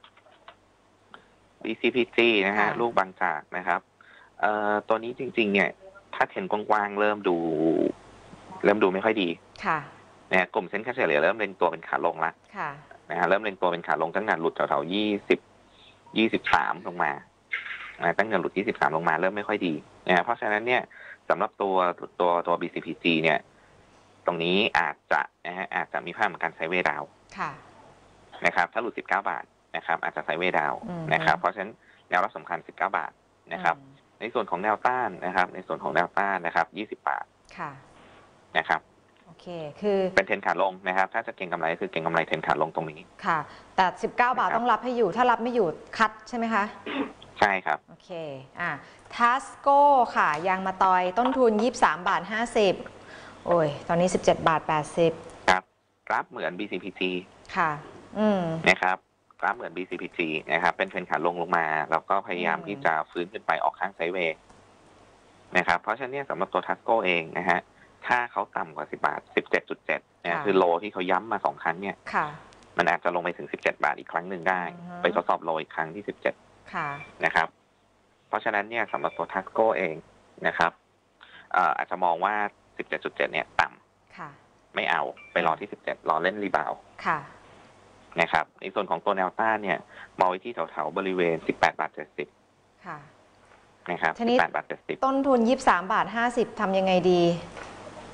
BCPG นะฮะลูกบางจากนะครับตัวนี้จริงๆเนี่ยถ้าเทรนกว้างๆเริ่มดูไม่ค่อยดีค่ะนะกลุ่มเซ็นค่าเฉลี่ยเริ่มเล็งตัวเป็นขาลงละค่ะนะฮะเริ่มเล็งตัวเป็นขาลงตั้งแต่หลุดแถวๆ23ลงมาตั้งแต่หลุด23ลงมาเริ่มไม่ค่อยดีนะเพราะฉะนั้นเนี่ยสำหรับตัว BCPG เนี่ยตรงนี้อาจจะมีภาพเหมือนกันไซด์เวย์ดาวนะครับถ้าหลุด19 บาทนะครับอาจจะไซด์เวย์ดาวนะครับเพราะฉะนั้นแนวรับสำคัญ19 บาทนะครับในส่วนของแนวต้านนะครับในส่วนของแนวต้านนะครับ20 บาทนะครับโอเคคือเป็นเทรนขาลงนะครับถ้าจะเก็งกำไรคือเก็งกำไรเทรนขาลงตรงนี้ค่ะแต่19 บาทต้องรับให้อยู่ถ้ารับไม่อยู่คัดใช่ไหมคะใช่ครับโอเคทัสโก้ค่ะยางมะตอยต้นทุน23.50 โอ้ยตอนนี้17.80 ครับกราฟเหมือน BCPG ค่ะนะครับกราฟเหมือน BCPG นะครับเป็นเทรนขาลงมาแล้วก็พยายามที่จะฟื้นขึ้นไปออกข้างไซด์เวย์นะครับเพราะฉะนั้นสำหรับตัวทัสโก้เองนะฮะถ้าเขาต่ำกว่า10 บาท 17.7 นะคือโลที่เขาย้ำมา2 ครั้งเนี่ยมันอาจจะลงไปถึง17 บาทอีกครั้งหนึ่งได้ไปทดสอบโลอีกครั้งที่17นะครับเพราะฉะนั้นเนี่ยสำหรับตัวทัสโก้เองนะครับอาจจะมองว่า 17.7 เนี่ยต่ำไม่เอาไปรอที่17รอเล่นรีบาวนะครับในส่วนของตัวแนวต้านเนี่ยมองไว้ที่แถวๆบริเวณ18.70นะครับ18.70 ต้นทุน23.50 ทำยังไงดี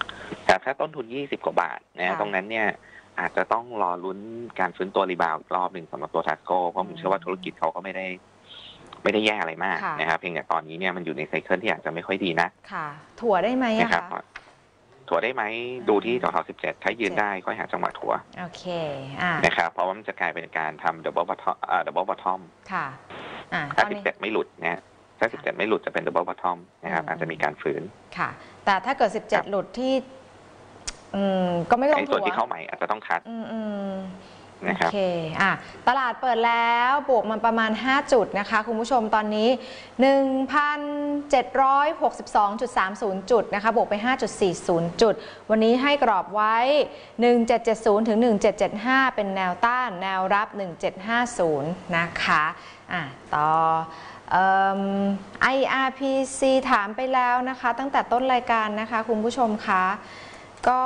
แต่ถ้าต้นทุน20กว่าบาทนะตรงนั้นเนี่ยอาจจะต้องรอลุ้นการฟื้นตัวรีบาวด์รอบหนึ่งสำหรับตัวทัสโก้เพราะผมเชื่อว่าธุรกิจเขาก็ไม่ได้แย่อะไรมากนะครับเพียงแต่ตอนนี้เนี่ยมันอยู่ในไซเคิลที่อาจจะไม่ค่อยดีนะค่ะถั่วได้ไหมนะครับถั่วได้ไหมดูที่แถวๆ17ถ้ายืนได้ก็หาจังหวะถั่วโอเคนะครับเพราะว่ามันจะกลายเป็นการทำดับเบิลบอททอมค่ะถ้า17ไม่หลุดนะถ้า17ไม่หลุดจะเป็นดับเบิลบอททอมนะครับอาจจะมีการฝืนค่ะแต่ถ้าเกิด17หลุดที่ก็ไม่ต้องส่วนที่เข้าใหม่อาจจะต้องคัดโอเคตลาดเปิดแล้วบวกมันประมาณ5จุดนะคะคุณผู้ชมตอนนี้ 1,762.30 จุดนะคะบวกไป 5.40 จุดวันนี้ให้กรอบไว้ 1770 ถึง 1775 เป็นแนวต้านแนวรับ 1750 นะคะต่อIRPC ถามไปแล้วนะคะตั้งแต่ต้นรายการนะคะคุณผู้ชมคะก็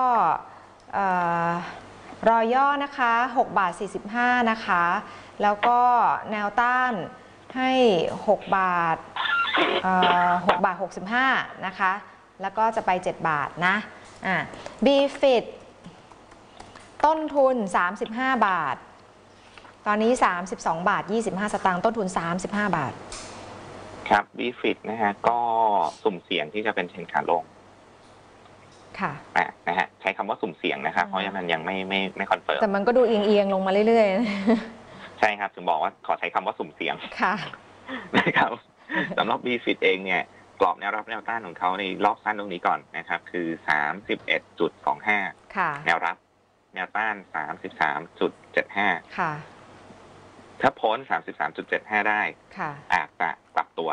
รอยย่อนะคะ6 บาท 45นะคะแล้วก็แนวต้านให้6 บาท6 บาท 65นะคะแล้วก็จะไป7 บาทนะBFIT ต้นทุน35 บาทตอนนี้32 บาท 25 สตางค์ต้นทุน35 บาทครับ BFIT นะฮะก็สุ่มเสี่ยงที่จะเป็นเทรนขาลงค่ะนะฮะใช้คำว่าสุ่มเสี่ยงนะครับเพราะมันยังไม่คอนเฟิร์มแต่มันก็ดูเอียงลงมาเรื่อยๆใช่ครับถึงบอกว่าขอใช้คำว่าสุ่มเสี่ยงค่ะนะครับสำหรับ BFIT เองเนี่ยกรอบแนวรับแนวต้านของเขาในรอบสั้นตรงนี้ก่อนนะครับคือ 31.25 ค่ะแนวรับแนวต้าน 33.75 ค่ะถ้าพ้น 33.75 ได้ค่ะอาจจะกลับตัว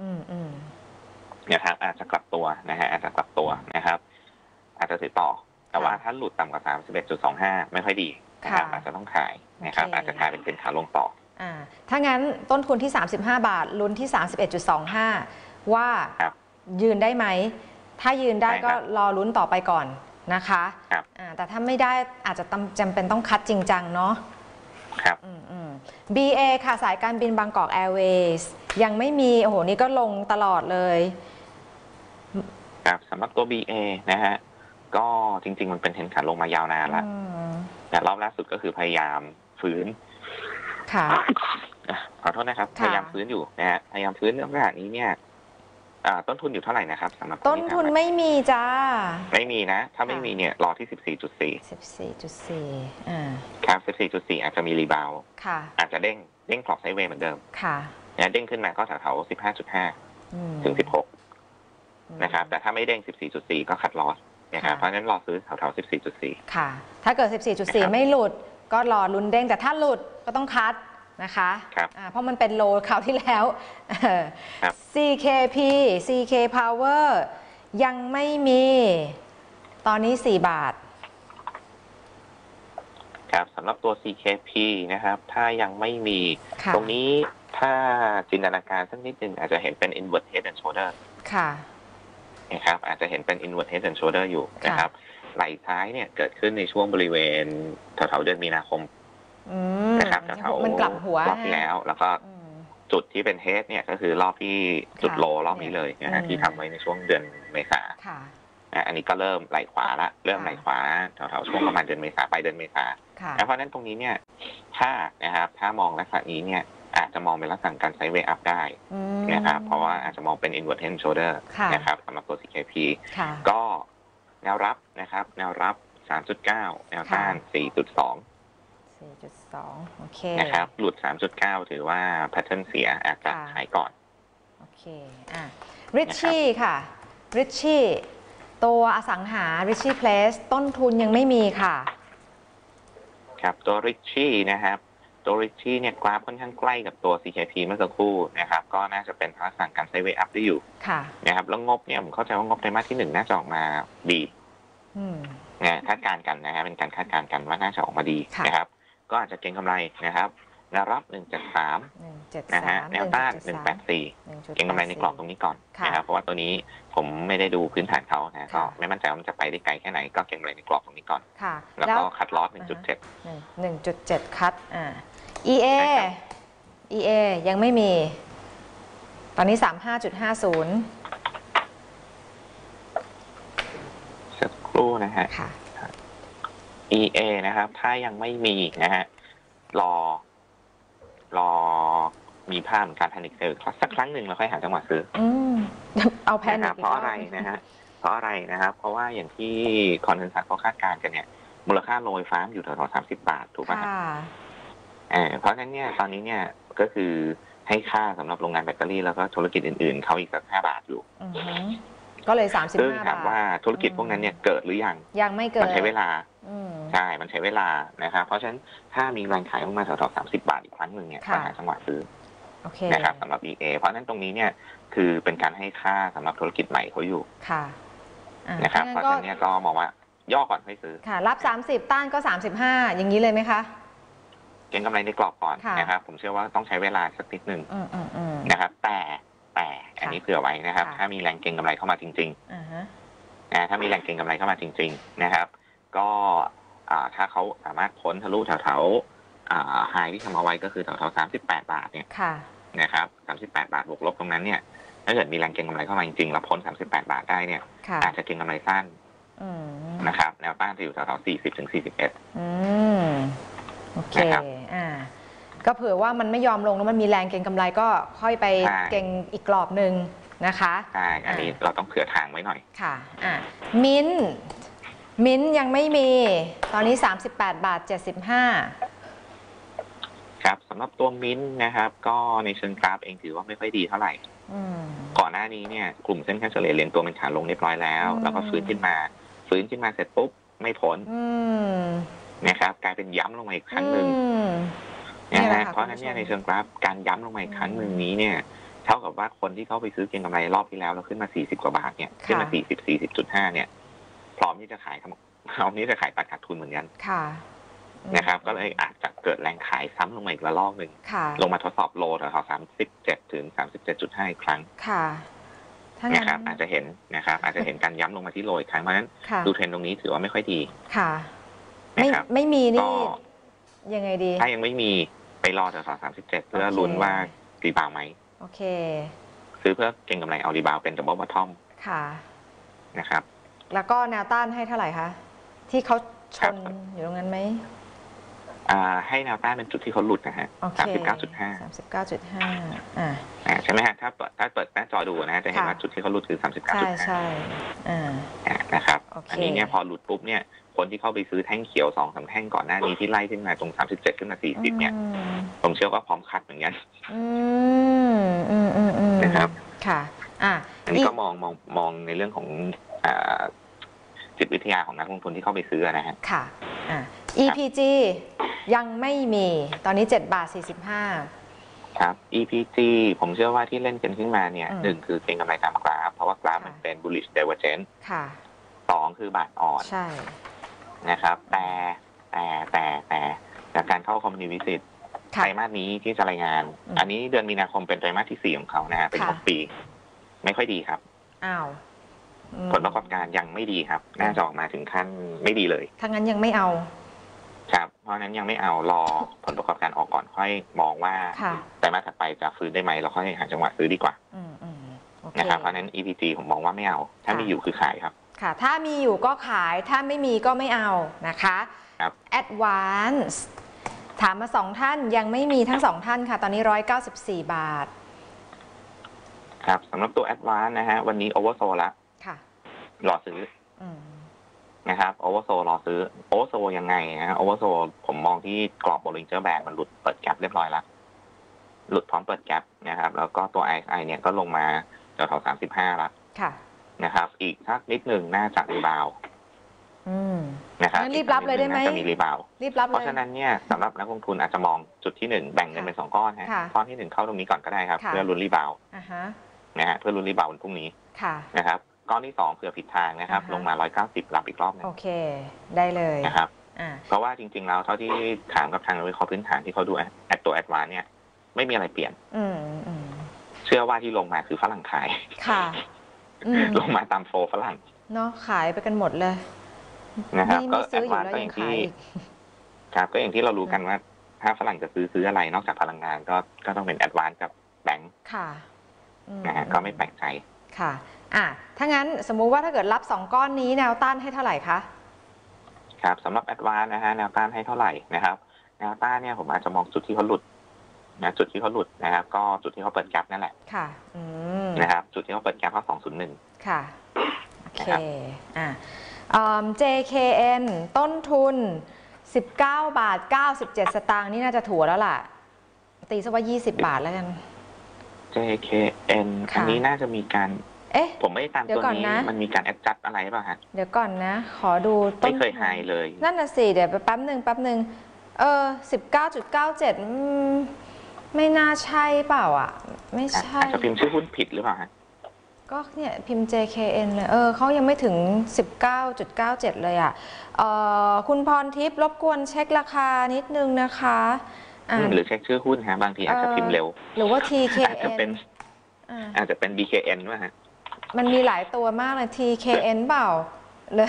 นะครับอาจจะกลับตัวนะฮะอาจจะกลับตัวนะครับอาจจะถือต่อแต่ว่าถ้าหลุดต่ำกว่า 31.25 ไม่ค่อยดีนะครับอาจจะต้องขายนะครับอาจจะขายเป็นขาลงต่อถ้างั้นต้นทุนที่35 บาทลุ้นที่ 31.25 ว่ายืนได้ไหมถ้ายืนได้ก็รอลุ้นต่อไปก่อนนะคะแต่ถ้าไม่ได้อาจจะจำเป็นต้องคัดจริงจังเนาะครับ BA ค่ะสายการบินบางกอกแอร์เวย์ยังไม่มีโอ้โหนี่ก็ลงตลอดเลยครับสำหรับตัว BA นะฮะก็จริงๆมันเป็นเทรนขาลงมายาวนานแล้วแต่รอบล่าสุดก็คือพยายามฟื้นค่ะขอโทษนะครับพยายามฟื้นอยู่นะฮะพยายามฟื้นเรื่องขนาดนี้เนี่ยต้นทุนอยู่เท่าไหร่นะครับสำหรับต้นทุนไม่มีจ้าไม่มีนะถ้าไม่มีเนี่ยรอที่ 14.4 ครับ 14.4 อาจจะมีรีบาวด์อาจจะเด้งกรอบไซด์เวย์เหมือนเดิมค่ะเด้งขึ้นมาก็แถวๆ 15.5 ถึง 16นะครับแต่ถ้าไม่เด้ง 14.4 ก็คัดลอสนะครับเพราะฉะนั้นรอซื้อแถวๆ 14.4 ค่ะถ้าเกิด 14.4 ไม่หลุดก็รอลุ้นเด้งแต่ถ้าหลุดก็ต้องคัดนะคะเพราะมันเป็นโลคราวที่แล้ว CKP CK Power ยังไม่มีตอนนี้4 บาทครับสำหรับตัว CKP นะครับถ้ายังไม่มีตรงนี้ถ้าจินตนาการสักนิดนึงอาจจะเห็นเป็น inward head and shoulder ค่ะนะครับอาจจะเห็นเป็น inward head and shoulder อยู่นะครับไหล่ซ้ายเนี่ยเกิดขึ้นในช่วงบริเวณแถวๆเดือนมีนาคมนะครับแถวมันกลับหัวรอบที่แล้วก็จุดที่เป็นเฮดเนี่ยก็คือรอบที่จุดโลรอบนี้เลยนะฮะที่ทำไว้ในช่วงเดือนเมษาอันนี้ก็เริ่มไหลขวาละเริ่มไหลขวาแถวๆช่วงประมาณเดือนเมษาไปเดือนเมษาเพราะนั้นตรงนี้เนี่ยถ้ามองลักษณะนี้เนี่ยอาจจะมองเป็นลักษณะการไซด์เวย์อัพได้นะครับเพราะว่าอาจจะมองเป็น inward head and shoulder นะครับสำหรับตัว CKP ก็แนวรับนะครับแนวรับ 3.9 แนวต้าน 4.2 โอเคนะครับหลุด 3.9 ถือว่าแพทเทิร์นเสียอาจจะขายก่อนโอเคริชชี่ค่ะริชชี่ตัวอสังหาริชชี่เพลสต้นทุนยังไม่มีค่ะครับตัวริชชี่นะครับตัวริชชี่เนี่ยกราฟค่อนข้างใกล้กับตัว CKP เมื่อสักครู่นะครับก็น่าจะเป็นลักษณะการไซด์เวย์อัพได้อยู่นะครับแล้วงบเนี่ยผมเข้าใจว่างบไตรมาสที่1น่าจะออกมาดีคาดการณ์กันนะฮะเป็นการคาดการณ์กันว่าน่าจะออกมาดีนะครับก็อาจจะเก็งกำไรนะครับแนวรับ 173 นะฮะแนวต้าน 184 เก็งกำไรในกรอบตรงนี้ก่อนนะครับเพราะว่าตัวนี้ผมไม่ได้ดูพื้นฐานเขานะก็ไม่มั่นใจว่ามันจะไปได้ไกลแค่ไหนก็เก็งกำไรในกรอบตรงนี้ก่อนแล้วก็คัดลอส 1.7 คัดEA ยังไม่มีตอนนี้ 35.50 สักครู่นะนะฮะค่ะ EA นะครับถ้ายังไม่มีนะฮะรอมีภาพการแพนิคเซลสักครั้งหนึ่งแล้วค่อยหาจังหวะซื้อเอาแพนิคเพราะอะไรนะฮะเพราะอะไรนะครับเพราะว่าอย่างที่คอนเซนแซสเขาคาดการณ์กันเนี่ยมูลค่าโรยฟ้าอยู่แถวๆ30 บาทถูกป่ะเพราะฉะนั้นเนี่ยตอนนี้เนี่ยก็คือให้ค่าสำหรับโรงงานแบตเตอรี่แล้วก็ธุรกิจอื่นๆเขาอีกสัก5 บาทอยู่ก็เลย35 บาทซึ่งถามว่าธุรกิจพวกนั้นเนี่ยเกิดหรือยังไม่เกิดมันใช้เวลาใช่มันใช้เวลานะครับเพราะฉะนั้นถ้ามีแรงขายออกมาแถวๆ30 บาทอีกครั้งหนึ่งเนี่ยก็หาจังหวะซื้อนะครับสำหรับ EA เพราะฉะนั้นตรงนี้เนี่ยคือเป็นการให้ค่าสำหรับธุรกิจใหม่เขาอยู่นะครับเพราะฉะนั้นเนี่ยก็มองว่าย่อก่อนให้ซื้อค่ะรับ30ต้านก็35อย่างนี้เลยไหมคะเก็งกำไรในกรอบก่อนนะครับผมเชื่อว่าต้องใช้เวลาสักนิดหนึ่งนะครับแต่อันนี้เผื่อไว้นะครับถ้ามีแรงเก็งกำไรเข้ามาจริงๆถ้ามีแรงเก็งกำไรเข้ามาจริงๆนะครับก็ถ้าเขาสามารถพ้นทะลุแถวไฮที่ทำเอาไว้ก็คือแถวๆ38 บาทเนี่ยนะครับ38 บาทบวกลบตรงนั้นเนี่ยถ้าเกิดมีแรงเก็งกำไรเข้ามาจริงๆแล้วพ้น38 บาทได้เนี่ยอาจจะเก็งกำไรสั้นนะครับแนวต้านจะอยู่แถวๆ40 ถึง 41 โอเคก็เผื่อว่ามันไม่ยอมลงแล้วมันมีแรงเก็งกำไรก็ค่อยไปเก็งอีกกรอบหนึ่งนะคะใช่อันนี้เราต้องเผื่อทางไว้หน่อยค่ะมิ้นยังไม่มีตอนนี้38 บาท 75 ครับสำหรับตัวมิ้นนะครับก็ในเชิงกราฟเองถือว่าไม่ค่อยดีเท่าไหร่ก่อนหน้านี้เนี่ยกลุ่มเส้นค่าเฉลี่ยเรียงตัวเป็นขาลงเรียบร้อยแล้วแล้วก็ฟื้นขึ้นมาเสร็จปุ๊บไม่พ้นนะครับกลายเป็นย้ำลงมาอีกครั้งหนึ่งนะฮะเพราะฉะนั้นเนี่ยในเชิงกราฟการย้ำลงมาอีกครั้งหนึ่งนี้เนี่ยเท่ากับว่าคนที่เข้าไปซื้อเก็งกำไรรอบที่แล้วแล้วขึ้นมา40 กว่าบาทเนี่ยขึ้นมา40.5เนี่ยพร้อมที่จะขายตัดขาดทุนเหมือนกันนะครับก็เลยอาจจะเกิดแรงขายซ้ำลงมาอีกระลอกหนึ่งลงมาทดสอบโลแถว37 ถึง 37.5 อีกครั้งนะครับอาจจะเห็นการย้ำลงมาที่โลอีกครั้งเพราะฉะนั้นดูเทรนด์ตรงนี้ถือว่าไม่ค่อยดีไม่มีนี่ยังไงดีถ้ายังไม่มีไปรอแถว37เพื่อลุ้นว่ารีบาวไหมโอเคซื้อเพื่อเก็งกำไรเอารีบาวเป็นดับเบิลบอททอมนะครับแล้วก็แนวต้านให้เท่าไหร่คะที่เขาชนอยู่ตรงนั้นไหมให้แนวต้านเป็นจุดที่เขาหลุดนะฮะ39.5ใช่ไหมฮะถ้าเปิดหน้าจอดูนะจะเห็นว่าจุดที่เขาหลุดคือ39.5 ใช่นะครับอันนี้เนี่ยพอหลุดปุ๊บเนี่ยคนที่เข้าไปซื้อแท่งเขียว2-3 แท่งก่อนหน้านี้ที่ไล่ขึ้นมาตรง37ขึ้นมา40เนี่ยผมเชื่อว่าพร้อมคัดเหมือนกันนะครับค่ะอันนี้ก็มองในเรื่องของจิตวิทยาของนักลงทุนที่เข้าไปซื้อนะฮะค่ะEPG ยังไม่มีตอนนี้7 บาท 45 ครับ EPG ผมเชื่อว่าที่เล่นกันขึ้นมาเนี่ย1คือเก็งกำไรตามกราฟเพราะว่ากราฟมันเป็น bullish divergence 2คือบาทอ่อนใช่นะครับแต่จากการเข้าคอมมิวนิวิสิตไตรมาสนี้ที่จะรายงานอันนี้เดือนมีนาคมเป็นไตรมาสที่4ของเขานะฮะเป็น6 ปีไม่ค่อยดีครับผลประกอบการยังไม่ดีครับน่าจะออกมาถึงขั้นไม่ดีเลยถ้างั้นยังไม่เอาครับเพราะนั้นยังไม่เอารอผลประกอบการออกก่อนค่อยมองว่าไตรมาสถัดไปจะฟื้นได้ไหมเราค่อยหาจังหวะซื้อดีกว่านะครับเพราะนั้น EPG ผมมองว่าไม่เอาถ้ามีอยู่คือขายครับค่ะถ้ามีอยู่ก็ขายถ้าไม่มีก็ไม่เอานะคะครับ Advance ถามมา2 ท่านยังไม่มีทั้ง2 ท่านค่ะตอนนี้194 บาทครับสำหรับตัว Advance นะฮะวันนี้ Oversold ละรอซื้อนะครับโอเวอร์โซรอซื้อโอเวอร์โซยังไงนะโอเวอร์โซผมมองที่กรอบ Bollinger Band มันหลุดเปิดแกปเรียบร้อยแล้วหลุดพร้อมเปิดแกปนะครับแล้วก็ตัว RSI เนี่ยก็ลงมาแถวๆ35แล้วนะครับอีกสักนิดหนึ่งน่าจะรีบาวนะครับรีบรับเลยได้ไหมจะมีรีบาวเพราะฉะนั้นเนี่ยสำหรับนักลงทุนอาจจะมองจุดที่1แบ่งเงินเป็น2 ก้อนฮะก้อนที่1เข้าตรงนี้ก่อนก็ได้ครับเพื่อลุ้นรีบาวนะฮะเพื่อลุ้นรีบาววันพรุ่งนี้นะครับก้อนที่2เผื่อผิดทางนะครับลงมา190รับอีกรอบนึงโอเคได้เลยนะครับเพราะว่าจริงๆแล้วเท่าที่ถามกับทางวิเคราะห์พื้นฐานที่เขาดูตัวแอดวานซ์เนี่ยไม่มีอะไรเปลี่ยนเชื่อว่าที่ลงมาคือฝรั่งขายลงมาตามโฟฝรั่งเนาะขายไปกันหมดเลยนะครับก็แอดวานซ์ก็อย่างที่ครับก็อย่างที่เรารู้กันว่าถ้าฝรั่งจะซื้ออะไรนอกจากพลังงานก็ต้องเป็นแอดวานซ์กับแบงก์นะฮะก็ไม่แปลกใจค่ะถ้างั้นสมมุติว่าถ้าเกิดรับ2 ก้อนนี้แนวต้านให้เท่าไหร่คะครับสำหรับแอดวานนะฮะแนวต้านให้เท่าไหร่นะครับแนวต้านเนี่ยผมอาจจะมองจุดที่เขาหลุดนะจุดที่เขาหลุดนะครับก็จุดที่เขาเปิดแกปนั่นแหละค่ะนะครับจุดที่เขาเปิดแกปก็201 ค่ะโอเคJKN ต้นทุน19.97 สตางค์นี่น่าจะถั่วแล้วล่ะตีซะว่า20 บาทแล้วกัน JKN อันนี้น่าจะมีการผมไม่ได้ตามตัวนี้มันมีการแอดจัดอะไรป่ะฮะเดี๋ยวก่อนนะขอดูต้นไม่เคยไฮเลยนั่นน่ะสิเดี๋ยวแป๊บหนึ่ง19.97ไม่น่าใช่เปล่าอ่ะไม่ใช่อาจจะพิมพ์ชื่อหุ้นผิดหรือเปล่าฮะก็เนี่ยพิมพ์ JKN เลยเขายังไม่ถึง 19.97 เลยอ่ะคุณพรทิพย์รบกวนเช็คราคานิดนึงนะคะหรือเช็คชื่อหุ้นฮะบางทีอาจจะพิมพ์เร็วหรือว่า TKN อาจจะเป็น BKN ว่ะฮะมันมีหลายตัวมากเลย TKN เปล่าเลย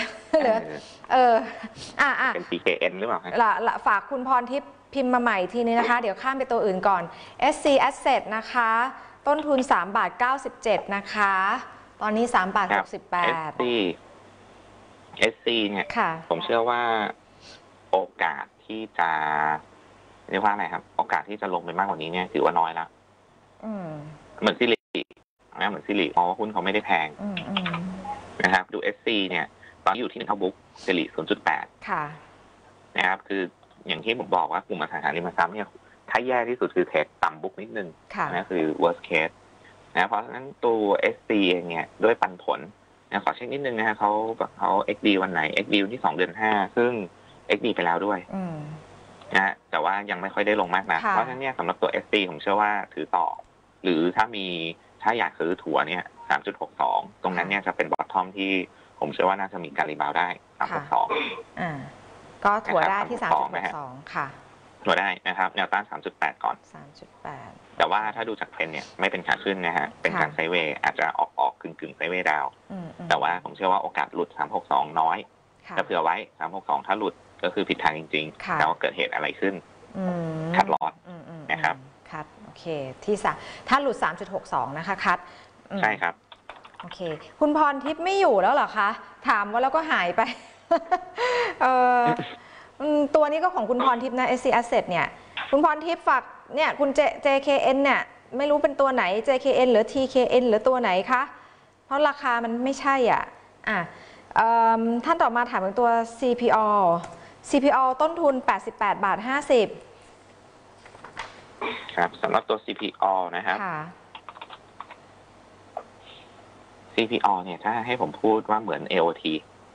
เป็น BKN หรือเปล่าฮะละฝากคุณพรทิพย์พิมพ์มาใหม่ทีนี้นะคะเดี๋ยวข้ามไปตัวอื่นก่อน SC Asset นะคะต้นทุน3.97 นะคะตอนนี้3.68 SC เนี่ยผมเชื่อว่าโอกาสที่จะเรียกว่าอะไรครับโอกาสที่จะลงไปมากกว่านี้เนี่ยถือว่าน้อยแล้วเหมือนซิลินะเหมือนซิลิเพราะว่าหุ้นเขาไม่ได้แพงนะครับดู SC เนี่ยตอนนี้อยู่ที่1 เท่าบุ๊กซิลิ 0.8 ค่ะนะครับคืออย่างที่ผมบอกว่ากลุ่มอสังหาริมทรัพย์เนี่ยถ้าแย่ที่สุดคือเทรดต่ำบุ๊กนิดนึงนะคือ worst case นะเพราะฉะนั้นตัว SC เองเนี่ยด้วยปันผลนะขอเช็คนิดนึงนะฮะเขา XD วันไหน XD วันที่2 เดือน 5ซึ่ง XD ไปแล้วด้วยนะแต่ว่ายังไม่ค่อยได้ลงมากนะเพราะฉะนั้นเนี่ยสำหรับตัว SC ผมเชื่อว่าถือต่อหรือถ้าอยากซื้อถั่วเนี่ย 3.62 ตรงนั้นเนี่ยจะเป็นบอททอมที่ผมเชื่อว่าน่าจะมีการรีบาวได้ 3.2 ก็ถั่วได้ที่ 3.62 ค่ะถั่วได้นะครับแนวต้าน 3.8 ก่อน 3.8 แต่ว่าถ้าดูจากเทรนเนี่ยไม่เป็นขาขึ้นนะฮะเป็นการไซด์เวย์อาจจะออกกึ่งไซด์เวย์ดาวแต่ว่าผมเชื่อว่าโอกาสหลุด 362 น้อยถ้าเผื่อไว้ 362 ถ้าหลุดก็คือผิดทางจริงๆแล้วเกิดเหตุอะไรขึ้นคัดลอดนะครับคัดโอเคที่ถ้าหลุด 3.62 นะคะคัดใช่ครับโอเคคุณพรทิพย์ไม่อยู่แล้วเหรอคะถามว่าแล้วก็หายไปตัวนี้ก็ของคุณพรทิพย์นะ SC Asset เนี่ยคุณพรทิพย์ฝากเนี่ยคุณ JKN เนี่ยไม่รู้เป็นตัวไหน JKN หรือ TKN หรือตัวไหนคะเพราะราคามันไม่ใช่ท่านต่อมาถามถึงตัว CPO ต้นทุน 88.50 ครับสำหรับตัว CPO นะครับ CPO เนี่ยถ้าให้ผมพูดว่าเหมือน AOT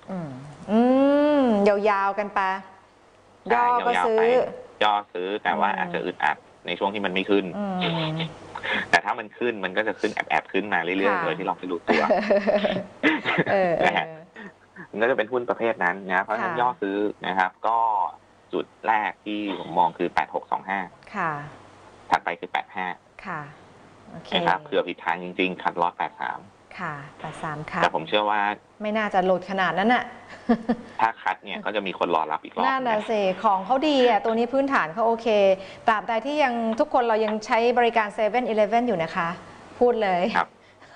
ยาวๆกันไปย่อก็ซื้อย่อซื้อแต่ว่าอาจจะอึดอัดในช่วงที่มันไม่ขึ้นแต่ถ้ามันขึ้นมันก็จะขึ้นแอบขึ้นมาเรื่อยๆโดยที่เราไม่รู้ตัวนะฮะมันก็จะเป็นหุ้นประเภทนั้นนะเพราะฉะนั้นย่อซื้อนะครับก็จุดแรกที่ผมมองคือ 8625 ค่ะถัดไปคือ 85 ค่ะโอเคนะครับเผื่อผิดทางจริงๆคัดลอส 83 ค่ะ 83 ค่ะแต่ผมเชื่อว่าไม่น่าจะหลุดขนาดนั้นน่ะถ้าคัดเนี่ยก็จะมีคนรอรับอีกรอบน่าจะเสของเขาดีตัวนี้พื้นฐานเขาโอเคตราบใดที่ยังทุกคนเรายังใช้บริการ7-Eleven อยู่นะคะพูดเลยครับ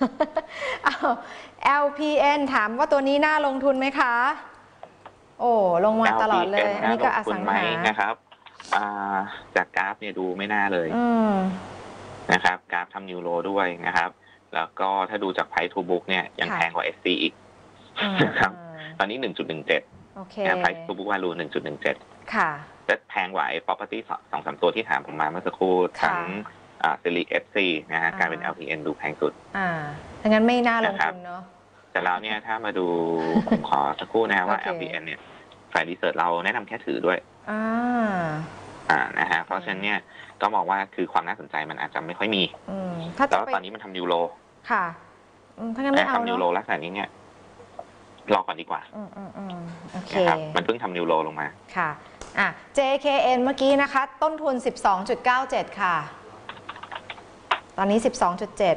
LPN ถามว่าตัวนี้น่าลงทุนไหมคะโอ้ลงมาตลอดเลยอันนี้ก็อสังหานะครับจากกราฟเนี่ยดูไม่น่าเลยนะครับกราฟทำนิวโรด้วยนะครับแล้วก็ถ้าดูจากไพทูบุ๊กเนี่ยยังแพงกว่า SC อีกนะครับตอนนี้ 1.17 โอเคไพทูบุ๊กวาลู 1.17 ค่ะจะแพงกว่า property 2-3 ตัวที่ถามผมมาเมื่อสักครู่ทั้งซิลิ FC นะฮะการเป็น LPN ดูแพงสุดดังนั้นไม่น่าลงทุนเนาะแต่แล้วเนี่ยถ้ามาดูผมขอสักครู่นะว่า LPN เนี่ยฝ่ายรีเสิร์ชเราแนะนำแค่ถือด้วยนะฮะเพราะฉะนั้นเนี่ยก็มองว่าคือความน่าสนใจมันอาจจะไม่ค่อยมีแต่ว่าตอนนี้มันทำนิวโรค่ะถ้างั้นไม่เอาทำนิวโรลักษณะนี้เนี่ยรอก่อนดีกว่าโอเคมันเพิ่งทำนิวโรลงมาค่ะJKN เมื่อกี้นะคะต้นทุน 12.97 ค่ะตอนนี้ 12.7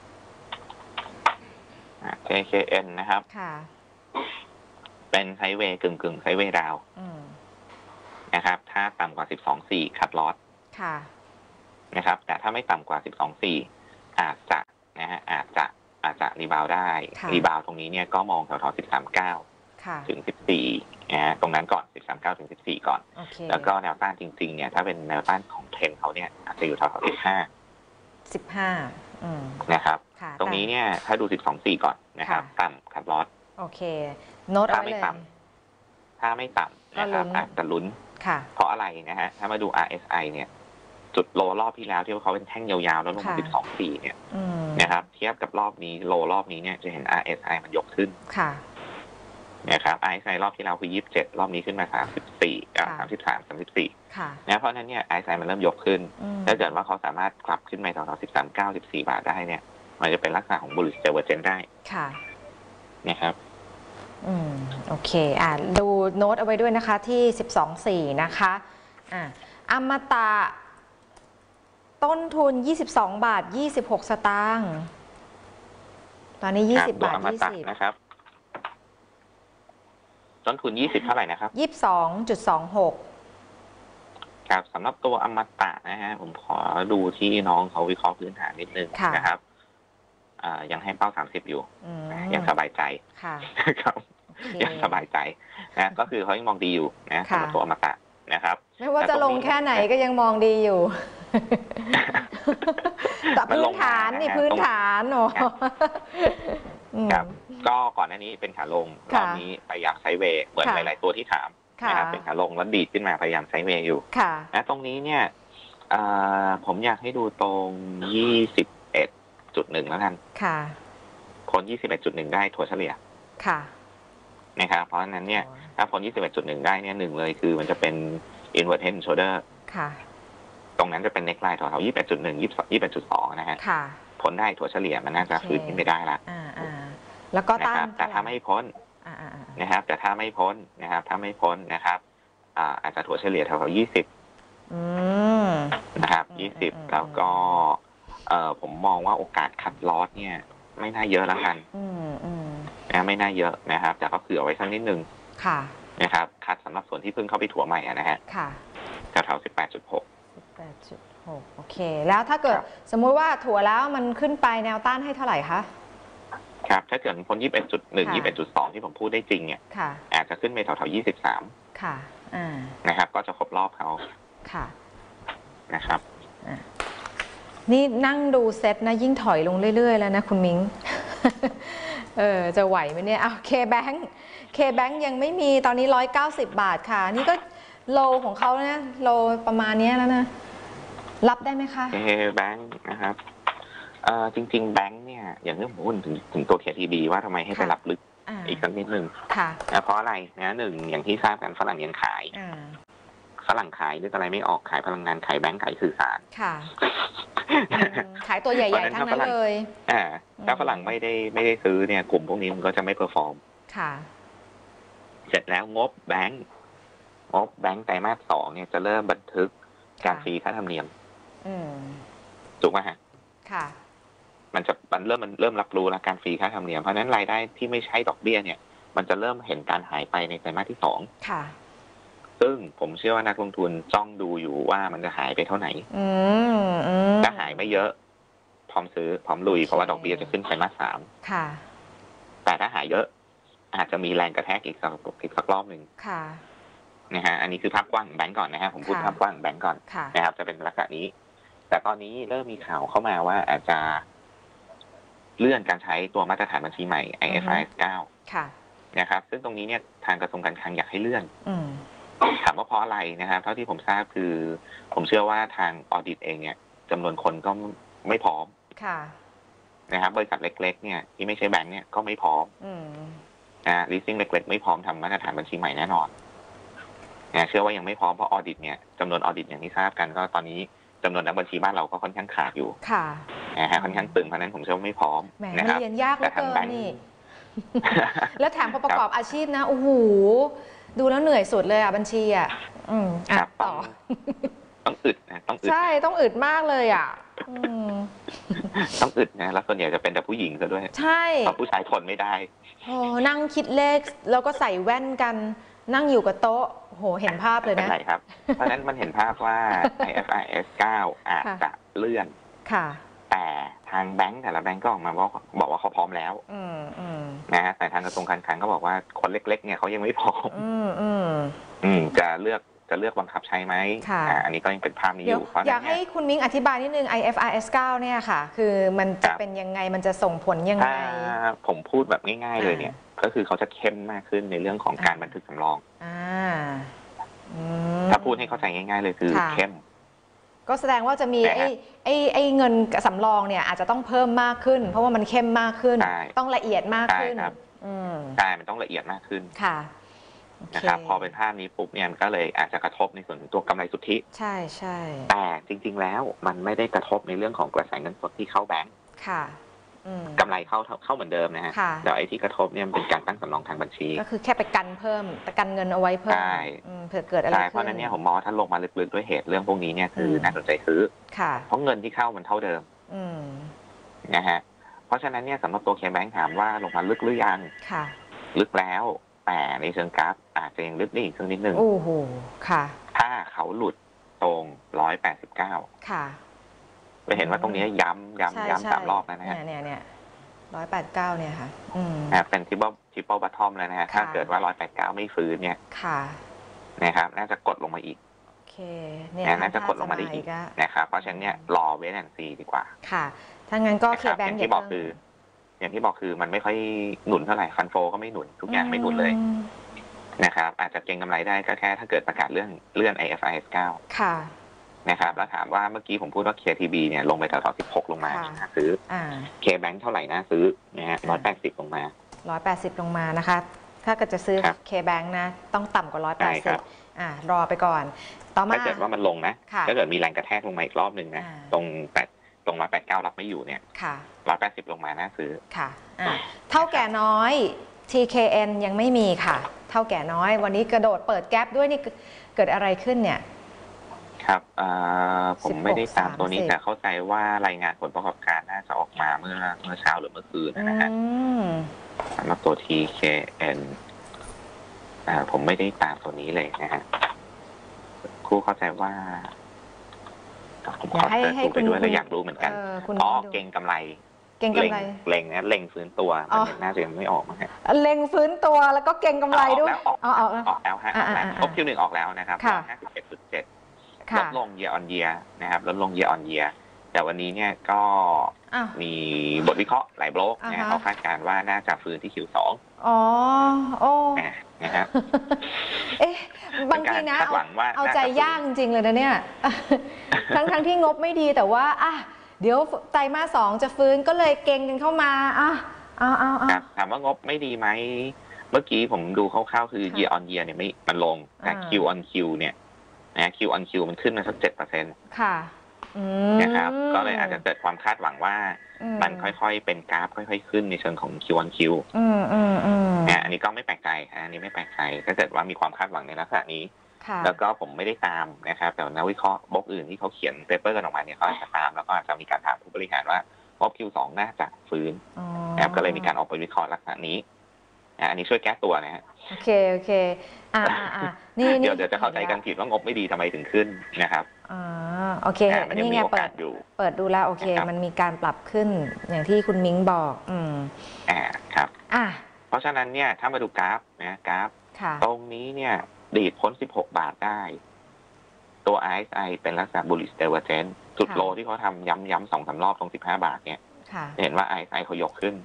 JKN นะครับค่ะเป็นไซด์เวย์กึ่งไซด์เวย์ดาวนะครับถ้าต่ำกว่า 12.4 คัดลอสค่ะนะครับแต่ถ้าไม่ต่ำกว่า 12.4 อาจจะนะฮะอาจจะรีบาวได้รีบาวตรงนี้เนี่ยก็มองแถวๆ 13.9 ถึง 14 ตรงนั้นก่อน 13.9 ถึง 14 ก่อน okay. แล้วก็แนวต้านจริงๆเนี่ยถ้าเป็นแนวต้านของเทรนเขาเนี่ยอาจจะอยู่แถวๆ15นะครับตรงนี้เนี่ยถ้าดู 12.4 ก่อนนะครับต่ำคัดลอสโอเคโน้ตเอาไว้เลยถ้าไม่ต่ำนะครับอาจจะลุ้นเพราะอะไรนะฮะถ้ามาดู RSI เนี่ยจุดโลรอบที่แล้วที่เขาเป็นแท่งยาวๆแล้วลงมา 12.4 เนี่ยนะครับเทียบกับรอบนี้โลรอบนี้เนี่ยจะเห็น RSI มันยกขึ้นนะครับ RSI รอบที่แล้วคือ 27 รอบนี้ขึ้นมา 34 33 34นะเพราะนั้นเนี่ย RSI มันเริ่มยกขึ้นถ้าเกิดว่าเขาสามารถกลับขึ้นไปต่อ 13.9 14 บาทได้เนี่ยมันจะเป็นลักษณะของ bullish divergence ได้นะครับโอเคดูโน้ตเอาไว้ด้วยนะคะที่ 12.4 นะคะอมตะต้นทุน22 บาท 26 สตางค์ตอนนี้20 บาท 20 นะครับต้นทุน20เท่าไหร่นะครับ 22.26 ครับสำหรับตัวอมตะนะฮะผมขอดูที่น้องเขาวิเคราะห์พื้นฐานนิดนึงนะครับยังให้เป้า30อยู่ยังสบายใจครับยังสบายใจนะก็คือเขายังมองดีอยู่นะสำหรับตัวอมตะนะครับไม่ว่าจะลงแค่ไหนก็ยังมองดีอยู่แต่พื้นฐานนี่พื้นฐานเนาะครับก็ก่อนหน้านี้เป็นขาลงรอบนี้พยายามไซด์เวย์เหมือนหลายๆตัวที่ถามนะครับเป็นขาลงแล้วดีดขึ้นมาพยายามไซด์เวย์อยู่นะตรงนี้เนี่ยผมอยากให้ดูตรง21.1แล้วกันพ้น 21.1 ได้ถัวเฉลี่ยนะครับเพราะฉะนั้นเนี่ยถ้าพ้น 21.1 ได้เนี่ยหนึ่งเลยคือมันจะเป็น inverted head and shoulder ตรงนั้นจะเป็น neckline แถวๆ 21.1 21.2 นะฮะพ้นได้ถัวเฉลี่ยมันน่าจะฟื้นขึ้นไปได้ละแล้วก็ต้านแต่ถ้าไม่พ้นนะครับแต่ถ้าไม่พ้นนะครับถ้าไม่พ้นนะครับอาจจะถัวเฉลี่ยแถวๆ20นะครับ20แล้วก็ผมมองว่าโอกาสคัดลอสเนี่ยไม่น่าเยอะแล้วกันนะไม่น่าเยอะนะครับแต่ก็เผื่อไว้สักนิดนึงนะครับคัดสำหรับส่วนที่เพิ่งเข้าไปถัวใหม่นะฮะแถวๆ 18.6 โอเคแล้วถ้าเกิดสมมุติว่าถัวแล้วมันขึ้นไปแนวต้านให้เท่าไหร่คะครับถ้าเกิดพ้น 21.1 21.2 ที่ผมพูดได้จริงเนี่ยอาจจะขึ้นไปแถวๆ 23นะครับก็จะครบรอบเขานะครับนี่นั่งดูเซตนะยิ่งถอยลงเรื่อยๆแล้วนะคุณมิ้งจะไหวไหมเนี่ยเคแบงค์ยังไม่มีตอนนี้190 บาทค่ะนี่ก็โลของเขานะโลประมาณนี้แล้วนะรับได้ไหมคะแบงค์นะครับจริงๆแบงค์เนี่ยอย่างที่ผมพูดถึงตัว KTB ว่าทำไมให้ไปรับลึกอีกสักนิดนึงเพราะอะไรนะหนึ่งอย่างที่ทราบกันฝรั่งยังขายฝรั่งขายนึกอะไรไม่ออกขายพลังงานขายแบงค์ขายสื่อสารขายตัวใหญ่ๆทั้งนั้นเลยถ้าฝรั่งไม่ได้ซื้อเนี่ยกลุ่มพวกนี้มันก็จะไม่เพอร์ฟอร์มเสร็จแล้วงบแบงค์ไตรมาส 2เนี่ยจะเริ่มบันทึกการฟรีค่าธรรมเนียมถูกไหมฮะมันเริ่มรับรู้แล้วการฟรีค่าธรรมเนียมเพราะนั้นรายได้ที่ไม่ใช่ดอกเบี้ยเนี่ยมันจะเริ่มเห็นการหายไปในไตรมาสที่ 2ซึ่งผมเชื่อว่านักลงทุนจ้องดูอยู่ว่ามันจะหายไปเท่าไหร่ถ้าหายไม่เยอะพร้อมซื้อพร้อมลุยเพราะว่าดอกเบี้ยจะขึ้นไตรมาส 3แต่ถ้าหายเยอะอาจจะมีแรงกระแทกอีกสักรอบหนึ่งนะฮะอันนี้คือภาพกว้างแบงก์ก่อนนะฮะผมพูดภาพกว้างแบงก์ก่อนนะครับจะเป็นลักษณะนี้แต่ตอนนี้เริ่มมีข่าวเข้ามาว่าอาจจะเลื่อนการใช้ตัวมาตรฐานบัญชีใหม่ IFRS 9นะครับซึ่งตรงนี้เนี่ยทางกระทรวงการคลังอยากให้เลื่อนถามว่าเพราะอะไรนะครับเท่าที่ผมทราบคือผมเชื่อว่าทางออดิตเองเนี่ยจำนวนคนก็ไม่พร้อมนะครับบริษัทเล็กๆเนี่ยที่ไม่ใช่แบงก์เนี่ยก็ไม่พร้อมleasing เล็กๆไม่พร้อมทำมาตรฐานบัญชีใหม่แน่นอนเชื่อว่ายังไม่พร้อมเพราะออดิตเนี่ยจำนวนออดิตอย่างที่ทราบกันก็ตอนนี้จำนวนนักบัญชีบ้านเราก็ค่อนข้างขาดอยู่ค่อนข้างตึงเพราะนั้นผมเชื่อว่าไม่พร้อมนะครับเรียนยากเหลือเกินนี่แล้วแถมประกอบอาชีพนะโอ้โหดูแล้วเหนื่อยสุดเลยบัญชีต่อต้องอึดนะต้องอึดใช่ต้องอึดมากเลยต้องอึดนะแล้วส่วนใหญ่จะเป็นแต่ผู้หญิงซะด้วยใช่เพราะผู้ชายทนไม่ได้นั่งคิดเลขแล้วก็ใส่แว่นกันนั่งอยู่กับโต๊ะโหเห็นภาพเลยนะใช่ครับเพราะฉะนั้นมันเห็นภาพว่า IFRS 9อาจจะเลื่อนแต่ถทางแบงก์แต่ละแบงก์ก็ออกมาบอกว่าเขาพร้อมแล้วนะฮะแต่ทางกระทรวงการคลังก็บอกว่าคนเล็กๆเนี่ยเขายังไม่พร้อมจะเลือกบังคับใช้ไหมอันนี้ก็ยังเป็นภาพนี้อยู่อยากให้คุณมิ้งอธิบายนิดนึง IFRS 9เนี่ยค่ะคือมันจะเป็นยังไงมันจะส่งผลยังไงผมพูดแบบง่ายๆเลยเนี่ยก็คือเขาจะเข้มมากขึ้นในเรื่องของการบันทึกสำรองถ้าพูดให้เข้าใจง่ายๆเลยคือเข้มก็แสดงว่าจะมีไอ้เงินสำรองเนี่ยอาจจะต้องเพิ่มมากขึ้นเพราะว่ามันเข้มมากขึ้นต้องละเอียดมากขึ้นใช่มันต้องละเอียดมากขึ้นค่ะนะครับพอเป็นภาพนี้ปุ๊บเนี่ยก็เลยอาจจะกระทบในส่วนของตัวกำไรสุทธิใช่ใช่แต่จริงๆแล้วมันไม่ได้กระทบในเรื่องของกระแสเงินสดที่เข้าแบงก์ค่ะกำไรเข้าเหมือนเดิมนะฮะแต่ไอ้ที่กระทบเนี่ยเป็นการตั้งสำรองทางบัญชีก็คือแค่ไปกันเพิ่มกันเงินเอาไว้เพิ่มเผื่อเกิดอะไรขึ้นเพราะนั้นเนี่ยผมมองถ้าลงมาลึกๆด้วยเหตุเรื่องพวกนี้เนี่ยคือน่าสนใจซื้อเพราะเงินที่เข้ามันเท่าเดิมนะฮะเพราะฉะนั้นเนี่ยสำหรับตัวเคแบงค์ถามว่าลงมาลึกหรือยังลึกแล้วแต่ในเชิงกราฟอาจจะยังลึกได้อีกสักนิดนึงโอ้โหค่ะถ้าเขาหลุดตรง189 ค่ะไปเห็นว่าตรงนี้ย้ำ3 รอบแล้วนะฮะเนี่ย189เนี่ยค่ะเป็นทิปเปิลบัตทอมแล้วนะฮะถ้าเกิดว่า189ไม่ฟื้นเนี่ยนะครับน่าจะกดลงมาอีกโอเคเนี่ยน่าจะกดลงมาได้อีกนะครับเพราะฉะนั้นเนี่ยรอเวทแอนซีดีกว่าค่ะถ้างั้นก็เคแบงค์อย่างที่บอกคือมันไม่ค่อยหนุนเท่าไหร่ฟันโฟก็ไม่หนุนทุกอย่างไม่หนุนเลยนะครับอาจจะเก็งกำไรได้ก็แค่ถ้าเกิดประกาศเลื่อน IFRS 9 ค่ะนะครับแล้วถามว่าเมื่อกี้ผมพูดว่า KTB เนี่ยลงไปแถว16ลงมาน่าซื้อKBank เท่าไหร่น่าซื้อนะฮะ180ลงมา 180ลงมานะคะถ้าเกิดจะซื้อ KBank นะต้องต่ำกว่า180รอไปก่อนต่อมาถ้าเกิดว่ามันลงนะถ้าเกิดมีแรงกระแทกลงมาอีกรอบนึงนะตรง189รับไม่อยู่เนี่ย180ลงมาน่าซื้อค่ะเท่าแก่น้อย TKN ยังไม่มีค่ะเท่าแก่น้อยวันนี้กระโดดเปิดแก๊ปด้วยนี่เกิดอะไรขึ้นเนี่ยครับผมไม่ได้ตามตัวนี้แต่เข้าใจว่ารายงานผลประกอบการน่าจะออกมาเมื่อเช้าหรือเมื่อคืนนะฮะสำหรับตัว TKN ผมไม่ได้ตามตัวนี้เลยนะฮะครูเข้าใจว่าผมขอเติมไปด้วยแล้วอยากรู้เหมือนกันเก่งกำไรเล็งฟื้นตัวมันน่าจะยังไม่ออกมาฮะเล็งฟื้นตัวแล้วก็เก่งกำไรด้วยออกแล้วฮะครบQ1ออกแล้วนะครับ51.7ลดลง year on year นะครับลดลง year on year แต่วันนี้เนี่ยก็มีบทวิเคราะห์หลายบล็อกนะเขาคาดการณ์ว่าน่าจะฟื้นที่ Q2 นะฮะบางทีนะเอาใจยากจริงๆเลยนะเนี่ยทั้งที่งบไม่ดีแต่ว่าเดี๋ยวไตรมาส 2จะฟื้นก็เลยเก่งกันเข้ามาถามว่างบไม่ดีไหมเมื่อกี้ผมดูคร่าวๆคือ year on year เนี่ยไม่มันลงแต่ Q on Q เนี่ยQ on Q มันขึ้นมาสัก 7% ค่ะนะครับก็เลยอาจจะเกิดความคาดหวังว่ามันค่อยๆเป็นกราฟค่อยๆขึ้นในเชิงของ Q on Q อันนี้ก็ไม่แปลกใจอันนี้ไม่แปลกใจถ้าเกิดว่ามีความคาดหวังในลักษณะนี้แล้วก็ผมไม่ได้ตามนะครับแต่นักวิเคราะห์บล็อกอื่นที่เขาเขียนเปเปอร์กันออกมาเนี่ยเขาอาจจะตามแล้วก็อาจจะมีการถามผู้บริหารว่างบ Q2 น่าจะฟื้นนะครับก็เลยมีการออกไปวิเคราะห์ลักษณะนี้อันนี้ช่วยแก้ตัวนะฮะโอเคนี่เดี๋ยวจะเข้าใจกันผิดว่างบไม่ดีทำไมถึงขึ้นนะครับโอเคนี่ไงเปิดดูแล้วโอเคมันมีการปรับขึ้นอย่างที่คุณมิ้งบอกครับเพราะฉะนั้นเนี่ยถ้ามาดูกราฟนะกราฟตรงนี้เนี่ยดีดพ้น16 บาทได้ตัว RSI เป็นลักษณะ bullish divergence จุดโลที่เขาทำย้ำ2-3 รอบตรง15 บาทเนี่ยเห็นว่า RSI เขายกขึ้น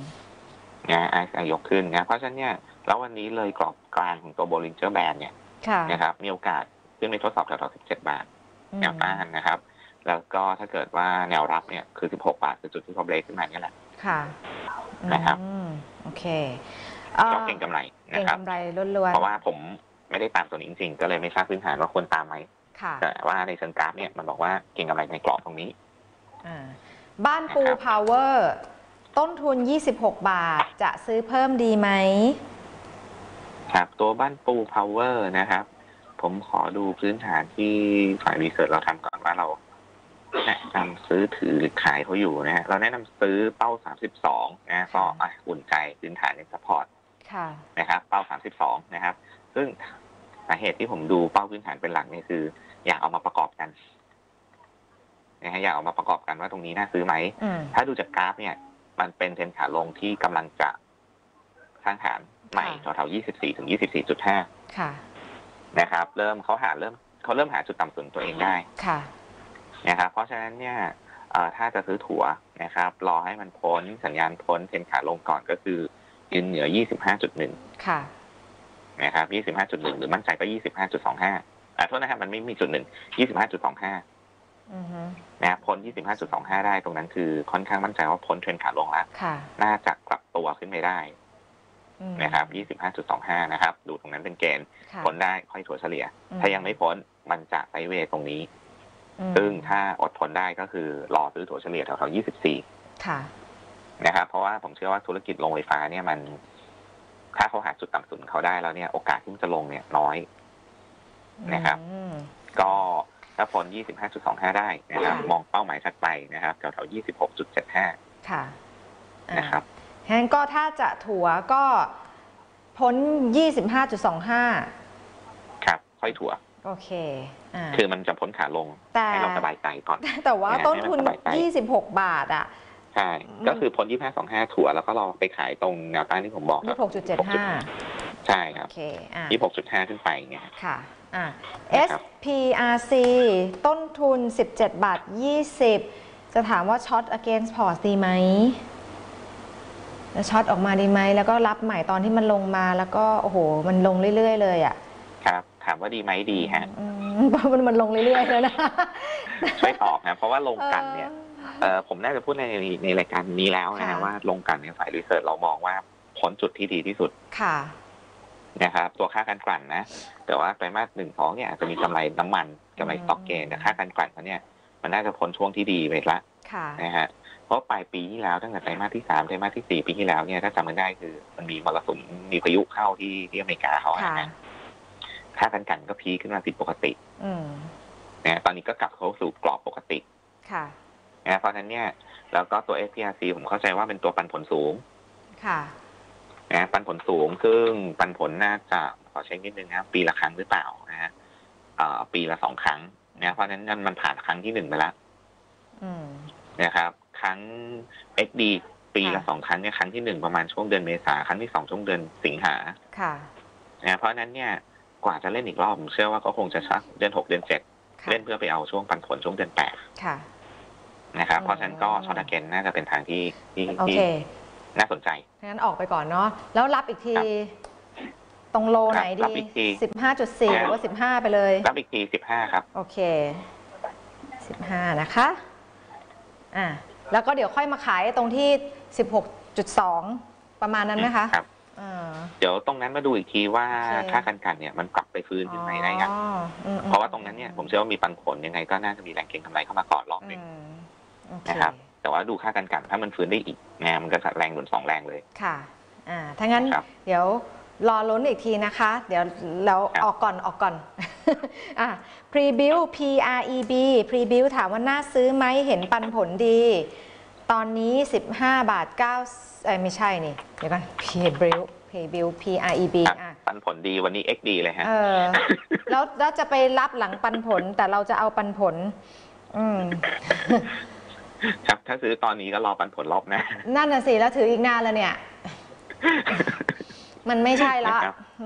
RSI ยกขึ้นนะเพราะฉะนั้นเนี่ยแล้ววันนี้เลยกรอบกลางของตัว Bollinger Band เนี่ยนะครับมีโอกาสขึ้นไปทดสอบแถวๆ17 บาทแนวต้านนะครับแล้วก็ถ้าเกิดว่าแนวรับเนี่ยคือ16 บาทคือจุดที่เขาเบรกขึ้นมานี่แหละนะครับโอเคก็เก่งกำไรนะครับเก่งกำไรล้วนๆเพราะว่าผมไม่ได้ตามตัวนี้จริงๆก็เลยไม่ทราบพื้นฐานว่าควรตามไหมแต่ว่าในเชิงกราฟเนี่ยมันบอกว่าเก่งกำไรในกรอบตรงนี้บ้านปูพาวเวอร์ต้นทุน26 บาทจะซื้อเพิ่มดีไหมครับตัวบ้านปูพาวเวอร์นะครับผมขอดูพื้นฐานที่ฝ่ายรีเสิร์ชเราทำก่อนว่าเราแนะนำซื้อถือหรือขายเขาอยู่นะฮะเราแนะนำซื้อเป้า32นะก็อุ่นใจพื้นฐานในซัพพอร์ตนะครับเป้า32นะครับซึ่งสาเหตุที่ผมดูเป้าพื้นฐานเป็นหลักเนี่ยคืออยากเอามาประกอบกันนะฮะอยากเอามาประกอบกันว่าตรงนี้น่าซื้อไหมถ้าดูจากกราฟเนี่ยมันเป็นเทรนขาลงที่กำลังจะสร้างฐานใหม่แถวๆ24 ถึง 24.5 ค่ะนะครับเขาเริ่มหาจุดต่ำสุดตัวเองได้ค่ะนะครับเพราะฉะนั้นเนี่ยถ้าจะซื้อถั่วนะครับรอให้มันพ้นสัญญาณพ้นเทรนขาลงก่อนก็คือยืนเหนือ 25.1 ค่ะนะครับ 25.1 หรือมั่นใจก็ 25.25 โทษนะครับมันไม่มีจุดหนึ่ง 25.25 นะพ้น 25.25 ได้ตรงนั้นคือค่อนข้างมั่นใจว่าพ้นเทรนขาลงแล้วน่าจะกลับตัวขึ้นไปได้นะครับ 25.25 นะครับดูตรงนั้นเป็นเกณฑ์พ้นได้ค่อยถั่วเฉลี่ยถ้ายังไม่พ้นมันจะไซด์เวย์ตรงนี้ซึ่งถ้าอดทนได้ก็คือรอซื้อถั่วเฉลี่ยแถวๆ 24 ค่ะนะครับเพราะว่าผมเชื่อว่าธุรกิจโรงไฟฟ้าเนี่ยมันถ้าเขาหาจุดต่ำสุดเขาได้แล้วเนี่ยโอกาสที่มันจะลงเนี่ยน้อยนะครับก็ถ้าพ้น 25.25 ได้นะครับมองเป้าหมายถัดไปนะครับแถวๆ 26.75 ค่ะนะครับงั้นก็ถ้าจะถั่วก็พ้น 25.25 ครับค่อยถั่วโอเคคือมันจะพ้นขาลงให้เราสบายใจก่อนแต่ว่าต้นทุน26 บาทอ่ะใช่ก็คือพ้น 25.25 ถั่วแล้วก็รอไปขายตรงแนวต้านที่ผมบอก 26.75 ใช่ครับ 26.5 ขึ้นไปไงค่ะSPRC ต้นทุน 17 บาท 20 จะถามว่าช็อต against port ดีไหมแล้วช็อตออกมาดีไหมแล้วก็รับใหม่ตอนที่มันลงมาแล้วก็โอ้โหมันลงเรื่อยๆเลยอ่ะครับถามว่าดีไหมดีฮะมันลงเรื่อยๆเลยนะช่วยตอบนะเพราะว่าลงกันเนี่ยผมน่าจะพูดในรายการนี้แล้วนะว่าลงกันในฝ่ายรีเสิร์ชเรามองว่าพ้นจุดที่ดีที่สุดค่ะนะครับตัวค่าการกลั่นนะแต่ว่าไตรมาส 1-2 เนี่ยอาจจะมีกำไรน้ำมันกำไรสต็อกเกนแต่ค่าการกลั่นเขาเนี่ยมันน่าจะพ้นช่วงที่ดีไปละนะฮะเพราะปลายปีที่แล้วตั้งแต่ไตรมาสที่ 3ไตรมาสที่ 4ปีที่แล้วเนี่ยถ้าจำกันได้คือมันมีมรสุมมีพายุเข้าที่อเมริกาเขานะค่าการกลั่นก็พีขึ้นมาผิดปกตินะตอนนี้ก็กลับเข้าสู่กรอบปกตินะเพราะฉะนั้นเนี่ยแล้วก็ตัว SPRC ผมเข้าใจว่าเป็นตัวปันผลสูงนะปันผลสูงซึ่งปันผลน่าจะขอเช็คนิดนึงนะปีละครั้งหรือเปล่านะฮะปีละ 2 ครั้งนะเพราะฉะนั้นมันผ่านครั้งที่ 1ไปแล้วนะครับครั้ง XD ปีละ 2 ครั้งเนี่ยครั้งที่ 1ประมาณช่วงเดือนเมษาครั้งที่ 2ช่วงเดือนสิงหานะเพราะฉะนั้นเนี่ยกว่าจะเล่นอีกรอบผมเชื่อว่าก็คงจะชักเดือน 6 เดือน 7เล่นเพื่อไปเอาช่วงปันผลช่วงเดือน 8นะครับเพราะฉะนั้นก็ช็อตเกนน่าจะเป็นทางที่น่าสนใจงั้นออกไปก่อนเนาะแล้วรับอีกทีตรงโลไหนดี 15.4 หรือว่า 15 ไปเลยรับอีกที 15 ครับโอเค 15 นะคะแล้วก็เดี๋ยวค่อยมาขายตรงที่ 16.2 ประมาณนั้นไหมคะครับเดี๋ยวตรงนั้นมาดูอีกทีว่าค่ากันเนี่ยมันกลับไปฟื้นขึ้นไหมได้ยังเพราะว่าตรงนั้นเนี่ยผมเชื่อว่ามีปันผลยังไงก็น่าจะมีแรงเก็งกำไรเข้ามาก่อนรอบนึงนะครับแต่ว่าดูค่ากันถ้ามันฟื้นได้อีกมันก็จะแรงหนุน2แรงเลยค่ะถ้างั้นเดี๋ยวรอลุ้นอีกทีนะคะเดี๋ยวเราออกก่อนPre-build PREB Pre-build ถามว่าน่าซื้อไหมเห็นปันผลดีตอนนี้15 บาท 9ไม่ใช่นี่เดี๋ยวก่อน Pre-build PREB ปันผลดีวันนี้ XD เลยฮะแล้วจะไปรับหลังปันผลแต่เราจะเอาปันผลครับถ้าซื้อตอนนี้ก็รอปันผลรอบหน้านั่นน่ะสิแล้วถืออีกนานแล้วเนี่ยมันไม่ใช่ละ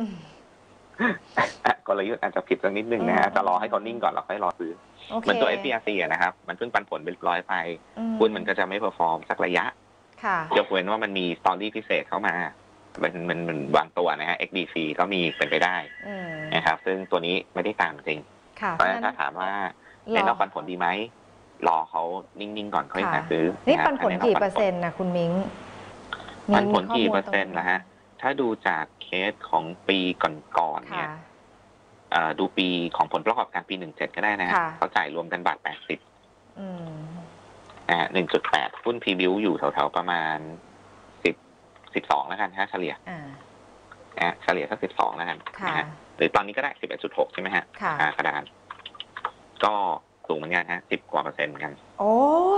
กลยุทธ์อาจจะผิดสักนิดนึงนะฮะจะรอให้เขานิ่งก่อนแล้วค่อยรอซื้อเหมือนตัว SPRC นะครับมันเพิ่งปันผลเป็นร้อยไปหุ้นมันก็จะไม่เพอร์ฟอร์มสักระยะยกเว้นว่ามันมีสตอรี่พิเศษเข้ามามันวางตัวนะฮะ XDC ก็มีเป็นไปได้นะครับซึ่งตัวนี้ไม่ได้ตามจริงเพราะฉะนั้นถ้าถามว่าเล่นเอาปันผลดีไหมรอเขานิ่งๆก่อนค่อยหาซื้อนี่ปันผลกี่เปอร์เซ็นต์นะคุณมิ้งปันผลกี่เปอร์เซ็นต์นะฮะถ้าดูจากเคสของปีก่อนๆเนี่ยดูปีของผลประกอบการปี 17 ก็ได้นะฮะเขาจ่ายรวมกันบาท 1.8 หุ้นพรีบิวอยู่แถวๆประมาณ12แล้วกันฮะเฉลี่ยเฉลี่ยสัก12แล้วกันนะฮะหรือตอนนี้ก็ได้ 11.6 ใช่ไหมฮะกระดานก็สูงเหมือนกันฮะ10 กว่า%เหมือนกันโอ้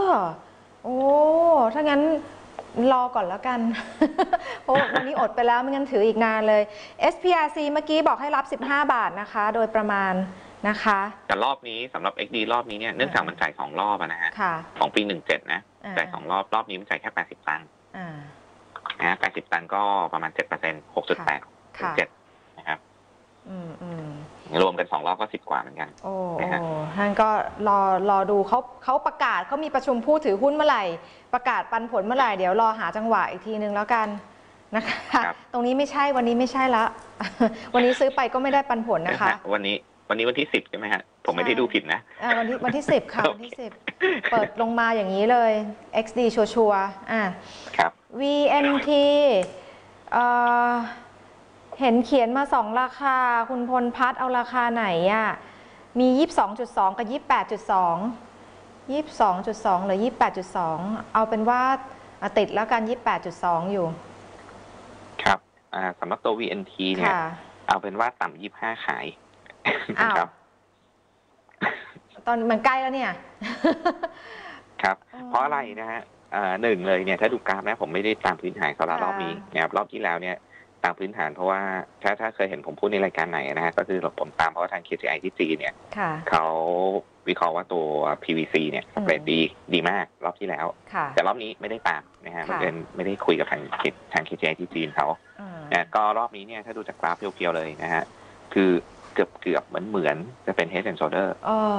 ถ้างั้นรอก่อนแล้วกันเพราะวันนี้อดไปแล้วไม่งั้นถืออีกนานเลย SPRC เมื่อกี้บอกให้รับ15 บาทนะคะโดยประมาณนะคะแต่รอบนี้สำหรับ XD รอบนี้เนี่ยเนื่องจากมันจ่าย2 รอบนะฮะของปี17นะจ่าย2 รอบนี้มันจ่ายแค่80 ตังค์นะ80 ตังค์ก็ประมาณ 7% 6.8 ถึง 7นะครับรวมกัน2 รอบก็10 กว่าเหมือนกันโอ้ท่านก็รอดูเขาประกาศเขามีประชุมผู้ถือหุ้นเมื่อไหร่ประกาศปันผลเมื่อไหร่เดี๋ยวรอหาจังหวะอีกทีนึงแล้วกันนะคะตรงนี้ไม่ใช่วันนี้ไม่ใช่ละวันนี้ซื้อไปก็ไม่ได้ปันผลนะคะวันที่10ใช่ไหมฮะผมไม่ได้ดูผิดนะวันที่10ค่ะวันที่10เปิดลงมาอย่างนี้เลย XD ชัวร์ครับ VNT เห็นเขียนมา2 ราคาคุณพลพัฒน์เอาราคาไหนอ่ะมี 22.2 กับ 28.2 22.2 หรือ 28.2 เอาเป็นว่าติดแล้วกัน 28.2 อยู่ครับสำหรับตัว VNT เนี่ยเอาเป็นว่าต่ำ25ขายครับตอนมันใกล้แล้วเนี่ยครับเพราะอะไรนะฮะหนึ่งเลยเนี่ยถ้าดูกราฟนะผมไม่ได้ตามพื้นฐานเขารอบนี้นะครับรอบที่แล้วเนี่ยตามพื้นฐานเพราะว่าถ้าเคยเห็นผมพูดในรายการไหนนะฮะก็คือผมตามเพราะว่าทาง KCI ที่จีนเนี่ยเขาวิเคราะห์ว่าตัว PVC เนี่ยเรทดีมากรอบที่แล้วแต่รอบนี้ไม่ได้ตามนะฮะไม่ได้คุยกับทาง KCI ที่จีนเขาก็รอบนี้เนี่ยถ้าดูจากกราฟเพียวๆเลยนะฮะคือเกือบเหมือนจะเป็น Head and Shoulder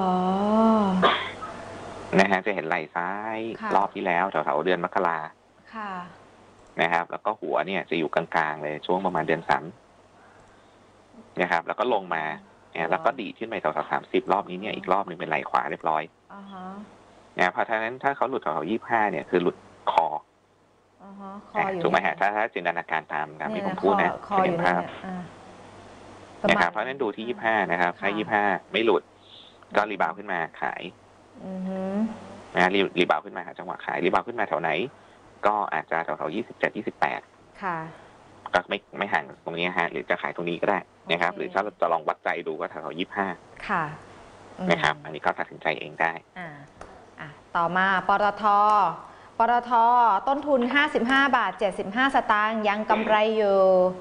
นะฮะจะเห็นไหล่ซ้ายรอบที่แล้วแถวๆเดือนมกรานะครับแล้วก็หัวเนี่ยจะอยู่กลางๆเลยช่วงประมาณเดือน3นะครับแล้วก็ลงมาเนี่ยแล้วก็ดีขึ้นไปแถวๆ30รอบนี้เนี่ยอีกรอบนึงเป็นไหล่ขวาเรียบร้อยเนี่ยเพราะฉะนั้นถ้าเขาหลุดแถวๆ25เนี่ยคือหลุดคอถูกไหมฮะถ้าจินตนาการตามที่ผมพูดนะจะเห็นภาพนะครับเพราะฉะนั้นดูที่25นะครับถ้า25ไม่หลุดก็รีบาวขึ้นมาขายนะรีบาวขึ้นมาหาจังหวะขายรีบาวขึ้นมาแถวไหนก็อาจจะแถวๆ27-28ค่ะก็ไม่ห่างตรงนี้ฮะหรือจะขายตรงนี้ก็ได้นะครับหรือถ้าจะลองวัดใจดูก็แถวๆ25ค่ะนะครับอันนี้ก็ตัดสินใจเองได้ต่อมาปตทต้นทุน55.75 สตางค์ยังกำไรอยู่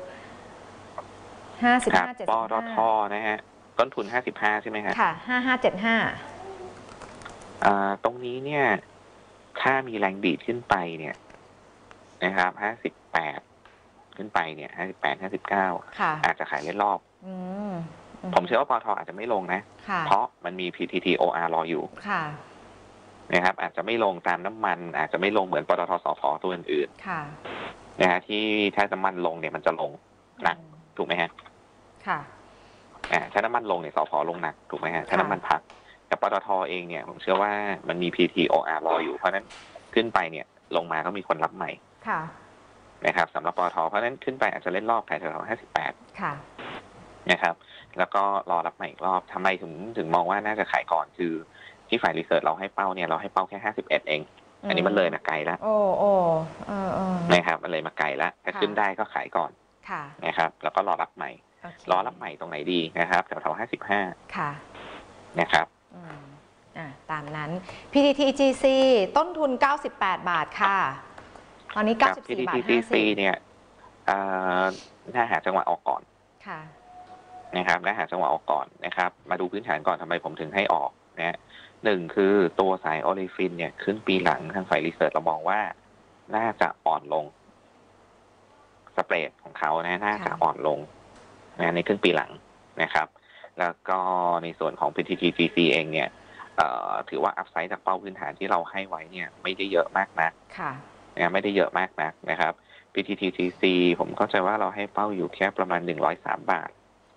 ปตทนะฮะต้นทุน55ใช่ไหมฮะค่ะ5575 ตรงนี้เนี่ยถ้ามีแรงดีดขึ้นไปเนี่ยนะครับ58ขึ้นไปเนี่ย58-59อาจจะขายเล่นรอบผมเชื่อว่าปตทอาจจะไม่ลงนะเพราะมันมี PTT OR รออยู่นะครับอาจจะไม่ลงตามน้ำมันอาจจะไม่ลงเหมือนปตทสผตัวอื่นๆนะฮะที่ถ้าน้ำมันลงเนี่ยมันจะลงหนักถูกไหมฮะถ้าน้ำมันลงเนี่ยสผลงหนักถูกไหมฮะถ้าน้ำมันพักแต่ปตทเองเนี่ยผมเชื่อว่ามันมี PTOR รออยู่เพราะนั้นขึ้นไปเนี่ยลงมาก็มีคนรับใหม่นะครับสำหรับปตทเพราะนั้นขึ้นไปอาจจะเล่นรอบแถว58นะครับแล้วก็รอรับใหม่อีกรอบทำไมถึงมองว่าน่าจะขายก่อนคือที่ฝ่ายรีเสิร์ชเราให้เป้าเนี่ยเราให้เป้าแค่51เองอันนี้มันเลยมาไกลแล้วนะครับมันเลยมาไกลแล้วถ้าขึ้นได้ก็ขายก่อนนะครับแล้วก็รอรับใหม่รอรับใหม่ตรงไหนดีนะครับแถว55นะครับตามนั้น PTTGC ต้นทุน98 บาทค่ะตอนนี้94 บาท PTTGC เนี่ยน่าหาจังหวะออกก่อนนะครับน่าหาจังหวะออกก่อนนะครับมาดูพื้นฐานก่อนทำไมผมถึงให้ออกนะหนึ่งคือตัวสายโอลิฟินเนี่ยขึ้นปีหลังทางฝ่ายรีเสิร์ชเรามองว่าน่าจะอ่อนลงสเปรดของเขานะน่าจะอ่อนลงนะในครึ่งปีหลังนะครับแล้วก็ในส่วนของ PTTGC เองเนี่ยถือว่าอัพไซด์จากเป้าพื้นฐานที่เราให้ไว้เนี่ยไม่ได้เยอะมากนักไม่ได้เยอะมากนักนะครับ PTTGC ผมเข้าใจว่าเราให้เป้าอยู่แค่ประมาณ103 บาท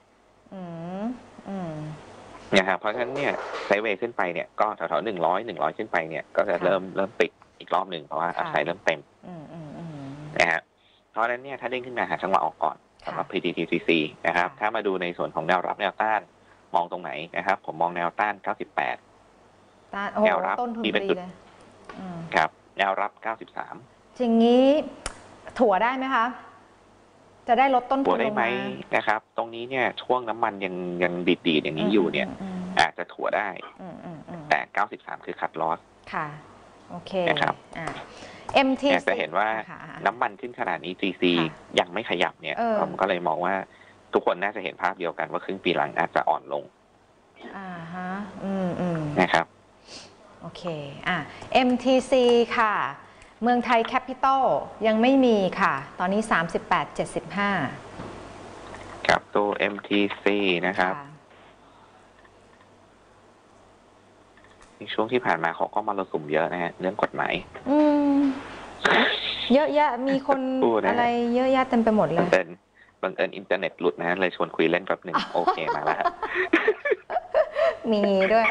นะครับเพราะฉะนั้นเนี่ยไซด์เวย์ขึ้นไปเนี่ยก็แถวๆ100ขึ้นไปเนี่ยก็จะเริ่มปิดอีกรอบหนึ่งเพราะว่าอัพไซด์เริ่มเต็มนะฮะเพราะฉะนั้นเนี่ยถ้าเด้งขึ้นมาหาจังหวะออกก่อนสำหรับ PTTGC นะครับถ้ามาดูในส่วนของแนวรับแนวต้านมองตรงไหนนะครับผมมองแนวต้าน98แนวรับที่เป็นจุดครับแนวรับ93 จริงนี้ถั่วได้ไหมคะจะได้ลดต้นทุนลงมาถั่วได้ไหมนะครับตรงนี้เนี่ยช่วงน้ำมันยังดีดอย่างนี้อยู่เนี่ยอาจจะถั่วได้แต่93คือคัทลอสค่ะโอเคนะครับ MT จะเห็นว่าน้ำมันขึ้นขนาดนี้ GC ยังไม่ขยับเนี่ยผมก็เลยมองว่าทุกคนน่าจะเห็นภาพเดียวกันว่าครึ่งปีหลังอาจจะอ่อนลงฮะนะครับโอเคMTC ค่ะเมืองไทยแคปิตอลยังไม่มีค่ะตอนนี้38.75 กับตัว MTC นะครับในช่วงที่ผ่านมาเขาก็มารสุมเยอะนะฮะเรื่องกฎหมายเยอะแยะมีคนอะไรเยอะแยะเต็มไปหมดเลยบังเอิญอินเทอร์เน็ตหลุดนะเลยชวนคุยเล่นแป๊บหนึ่งโอเคมาแล้วมีด้วย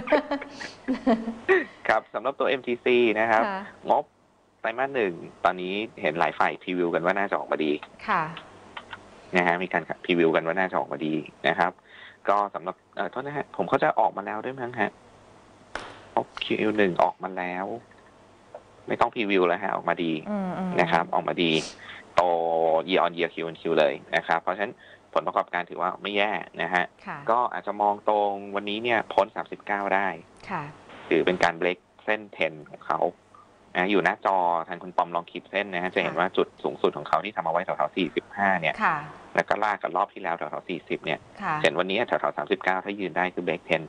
ครับสำหรับตัว MTC นะครับงบไตรมาส 1ตอนนี้เห็นหลายฝ่ายพรีวิวกันว่าน่าจะออกมาดีค่ะนะฮะมีการพรีวิวกันว่าน่าจะออกมาดีนะครับก็สำหรับโทษนะฮะผมเขาจะออกมาแล้วด้วยมั้งฮะQ1 ออกมาแล้วไม่ต้องพรีวิวแล้วฮะออกมาดีนะครับออกมาดีโต year on year Q on Q เลยนะครับเพราะฉะนั้นผลประกอบการถือว่าไม่แย่นะฮะก็อาจจะมองตรงวันนี้เนี่ยพ้น39ได้ถือเป็นการเบรกเส้น10ของเขาอยู่หน้าจอทางคุณปอมลองคลิปเส้นนะฮะจะเห็นว่าจุดสูงสุดของเขาที่ทำเอาไว้แถวๆ45เนี่ยแล้วก็ลากกับรอบที่แล้วแถวๆ40เนี่ยเห็นวันนี้แถวๆ39ถ้ายืนได้คือเบรก10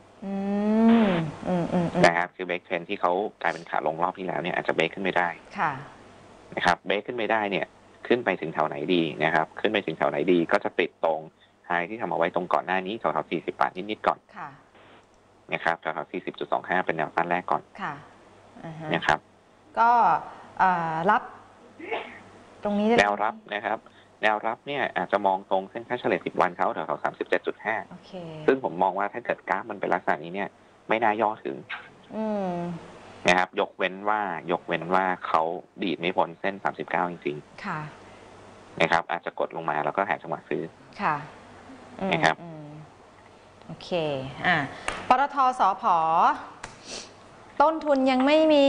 นะครับคือเบรก10ที่เขากลายเป็นขาลงรอบที่แล้วเนี่ยอาจจะเบรกขึ้นไม่ได้นะครับเบรกขึ้นไม่ได้เนี่ยขึ้นไปถึงแถวไหนดีนะครับขึ้นไปถึงแถวไหนดีก็จะปิดตรงไฮที่ทำเอาไว้ตรงก่อนหน้านี้แถวๆ40 บาทนิดๆก่อนนะครับแถวๆ40.25เป็นแนวต้านแรกก่อนนะครับก็รับตรงนี้แนวรับนะครับแนวรับเนี่ยอาจจะมองตรงเส้นค่าเฉลี่ย10 วันเขาแถวๆ37.5ซึ่งผมมองว่าถ้าเกิดกราฟมันเป็นลักษณะนี้เนี่ยไม่น่าย่อถึงนะครับยกเว้นว่าเขาดีดไม่พ้นเส้น39จริงๆค่ะนะครับอาจจะกดลงมาแล้วก็หาจังหวะซื้อค่ะนะครับโอเคปตท.สผ.ต้นทุนยังไม่มี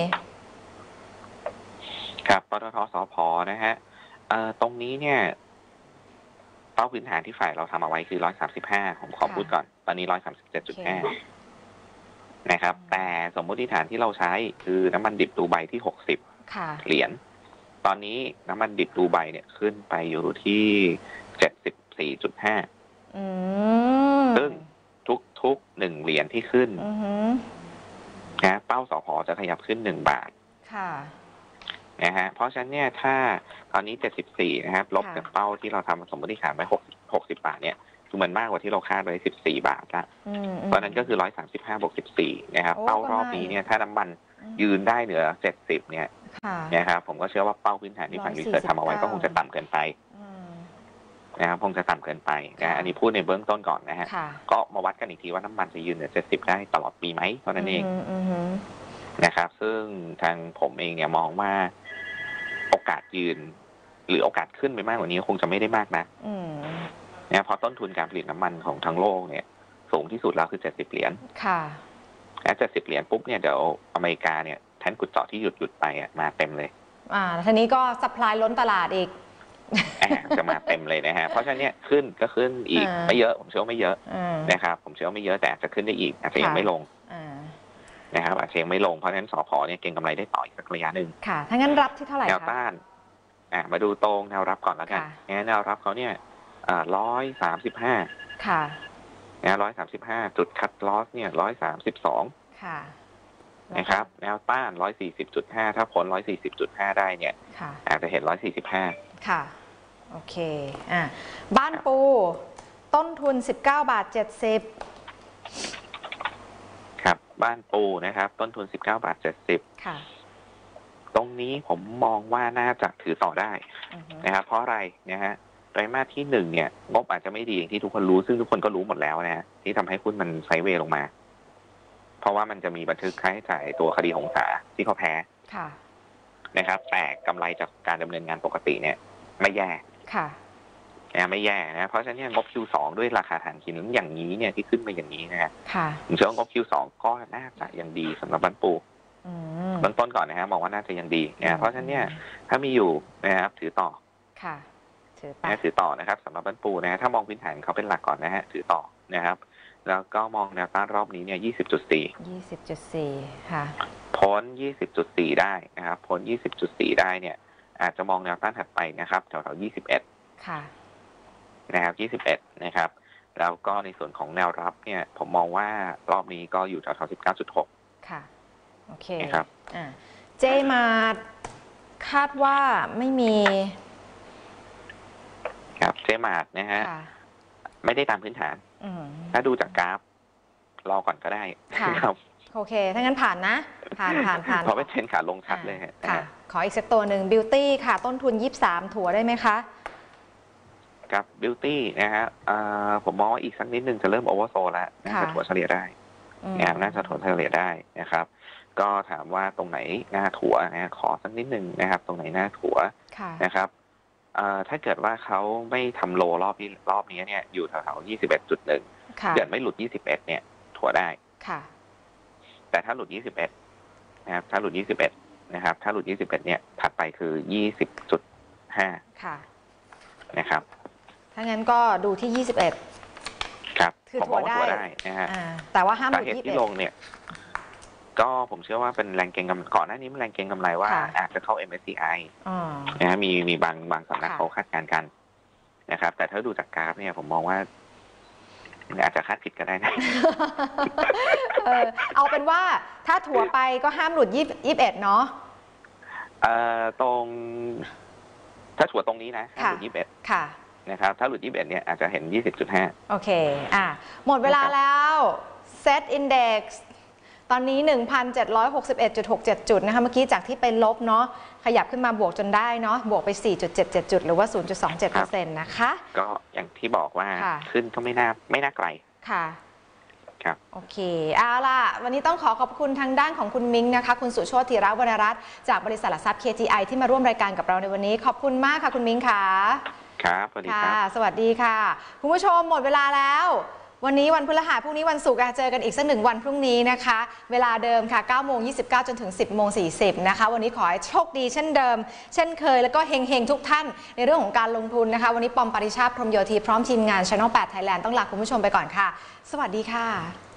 ครับปตท.สผ.นะฮะตรงนี้เนี่ยเป้าพื้นฐานที่ฝ่ายเราทำเอาไว้คือ135ผมขอพูดก่อนตอนนี้137.5นะครับแต่สมมติฐานที่เราใช้คือน้ำมันดิบดูไบที่60เหรียญตอนนี้น้ำมันดิบดูไบเนี่ยขึ้นไปอยู่ที่74.5ซึ่งทุก1เหรียญที่ขึ้นนะเป้าสผ.จะขยับขึ้น1 บาทนะฮะเพราะฉะนั้นเนี่ยถ้าตอนนี้74นะครับลบจากเป้าที่เราทำสมมติฐานไว้60 บาทเนี่ยคือมันมากกว่าที่เราคาดไว้14 บาทละเพราะนั้นก็คือ135บวก14นะครับเป้ารอบนี้เนี่ยถ้าน้ำมันยืนได้เหนือ70เนี่ยนะครับผมก็เชื่อว่าเป้าพื้นฐานที่ฝั่งรีเสิร์ชทำเอาไว้ก็คงจะต่ำเกินไปนะครับคงจะต่ำเกินไปนะอันนี้พูดในเบื้องต้นก่อนนะฮะก็มาวัดกันอีกทีว่าน้ำมันจะยืนเหนือ70ได้ตลอดปีไหมเท่านั้นเองนะครับซึ่งทางผมเองเนี่ยมองว่าโอกาสยืนหรือโอกาสขึ้นไปมากกว่านี้คงจะไม่ได้มากนะเพราะต้นทุนการผลิตน้ำมันของทั้งโลกเนี่ยสูงที่สุดแล้วคือ70 เหรียญและ70 เหรียญปุ๊บเนี่ยเดี๋ยวอเมริกาเนี่ยแท่นขุดเจาะที่หยุดไปมาเต็มเลยทีนี้ก็ซัพพลายล้นตลาดอีกจะมาเต็มเลยนะฮะเพราะฉะนั้นเนี่ยขึ้นก็ขึ้นอีกไม่เยอะผมเชื่อว่าไม่เยอะนะครับผมเชื่อว่าไม่เยอะแต่อาจจะขึ้นได้อีกอาจจะยังไม่ลงนะครับอาจจะยังไม่ลงเพราะฉะนั้นสผ.เนี่ยเก็งกำไรได้ต่ออีกสักระยะหนึ่งค่ะถ้างั้นรับที่เท่าไหร่แนวต้านมาดูตรงแนวรับก่อนแล้วกันแนวรับเขาเนี่ย135 ค่ะ 135จุดคัทลอสเนี่ย132 ค่ะนะครับแนวต้าน140.5ถ้าพ้น140.5ได้เนี่ยอาจจะเห็น145 ค่ะโอเคบ้านปูต้นทุน19.70 บาทครับบ้านปูนะครับต้นทุน19.70 บาทค่ะตรงนี้ผมมองว่าน่าจะถือต่อได้นะครับเพราะอะไรนะฮะไตรมาสที่1เนี่ยงบอาจจะไม่ดีอย่างที่ทุกคนรู้ซึ่งทุกคนก็รู้หมดแล้วนะฮะที่ทำให้หุ้นมันไซด์เวย์ลงมาเพราะว่ามันจะมีบันทึกค่าใช้จ่ายตัวคดีหงสาที่เขาแพ้นะครับแต่กำไรจากการดำเนินงานปกติเนี่ยไม่แย่ไม่แย่นะเพราะฉะนั้นงบ Q2 ด้วยราคาถ่านหินอย่างนี้เนี่ยที่ขึ้นมาอย่างนี้นะฮะผมเชื่อว่างบ Q2 ก็น่าจะยังดีสำหรับบ้านปูเบื้องต้นก่อนนะฮะมองว่าน่าจะยังดีนะเพราะฉะนั้นเนี่ยถ้ามีอยู่นะครับถือต่อถือต่อนะครับสำหรับบ้านปูนะฮะถ้ามองพื้นฐานเขาเป็นหลักก่อนนะฮะถือต่อนะครับแล้วก็มองแนวต้านรอบนี้เนี่ย 20.4ค่ะพ้น20.4ได้นะครับพ้น20.4ได้เนี่ยอาจจะมองแนวต้านถัดไปนะครับแถวๆ21ค่ะนะครับ21นะครับแล้วก็ในส่วนของแนวรับเนี่ยผมมองว่ารอบนี้ก็อยู่แถวๆ 19.6 ค่ะโอเคนะครับเจมาคาดว่าไม่มีครับเจมาร์ทนะฮะไม่ได้ตามพื้นฐานถ้าดูจากกราฟรอก่อนก็ได้ครับโอเคถ้างั้นผ่านนะผ่านเพราะเป็นเทรนขาลงชัดเลยค่ะขออีกสักตัวหนึ่งบิวตี้ค่ะต้นทุน23ถั่วได้ไหมคะกับบิวตี้นะฮะผมมองว่าอีกสักนิดนึงจะเริ่มโอเวอร์โซลแล้วน่าจะถั่วเฉลี่ยได้นะครับน่าจะถั่วเฉลี่ยได้นะครับก็ถามว่าตรงไหนหน้าถั่วนะขอสักนิดนึงนะครับตรงไหนหน้าถั่วนะครับถ้าเกิดว่าเขาไม่ทำโลรอบนี้เนี่ยอยู่แถวๆ 21.1 เดือนไม่หลุด21เนี่ยถั่วได้แต่ถ้าหลุด21นะครับถ้าหลุด21นะครับถ้าหลุด21เนี่ยถัดไปคือ 20.5 ค่ะนะครับถ้างั้นก็ดูที่21 ครับผมบอกว่าถั่วได้นะฮะแต่ว่าห้ามหลุด 21ที่ลงเนี่ยก็ผมเชื่อว่าเป็นแรงเก็งกำไรก่อนหน้านี้มันแรงเก็งกำไรว่าอาจจะเข้า MSCI นะฮะมีบางสำนักเขาคาดการณ์กันนะครับแต่ถ้าดูจากกราฟเนี่ยผมมองว่าอาจจะคาดผิดก็ได้นะเอาเป็นว่าถ้าถั่วไปก็ห้ามหลุด21เนาะตรงถ้าถั่วตรงนี้นะหลุด21 ค่ะนะครับถ้าหลุด21เนี่ยอาจจะเห็น 20.5 โอเคหมดเวลาแล้วเซ็ตอินเด็กซ์ตอนนี้ 1,761.67 จุดนะคะเมื่อกี้จากที่เป็นลบเนาะขยับขึ้นมาบวกจนได้เนาะบวกไป 4.77 จุดหรือว่า 0.27% นะคะก็อย่างที่บอกว่าขึ้นก็ไม่น่าไกลค่ะครับโอเคเอาล่ะวันนี้ต้องขอบคุณทางด้านของคุณมิ้งนะคะคุณสุโชติธีรวรรณรัตน์จากบริษัทหลักทรัพย์ KGI ที่มาร่วมรายการกับเราในวันนี้ขอบคุณมากค่ะคุณมิ้งค่ะครับสวัสดีครับสวัสดีค่ะคุณผู้ชมหมดเวลาแล้ววันนี้วันพฤหัสพรุ่งนี้วันศุกร์เจอกันอีกสัก1 วันพรุ่งนี้นะคะเวลาเดิมค่ะ 9:29 จนถึง 10:40 นะคะวันนี้ขอให้โชคดีเช่นเดิมเช่นเคยแล้วก็เฮงๆทุกท่านในเรื่องของการลงทุนนะคะวันนี้ปอมปริชาติพรหมโยธีพร้อมทีมงาน Channel 8 Thailand ต้องลาคุณผู้ชมไปก่อนค่ะสวัสดีค่ะ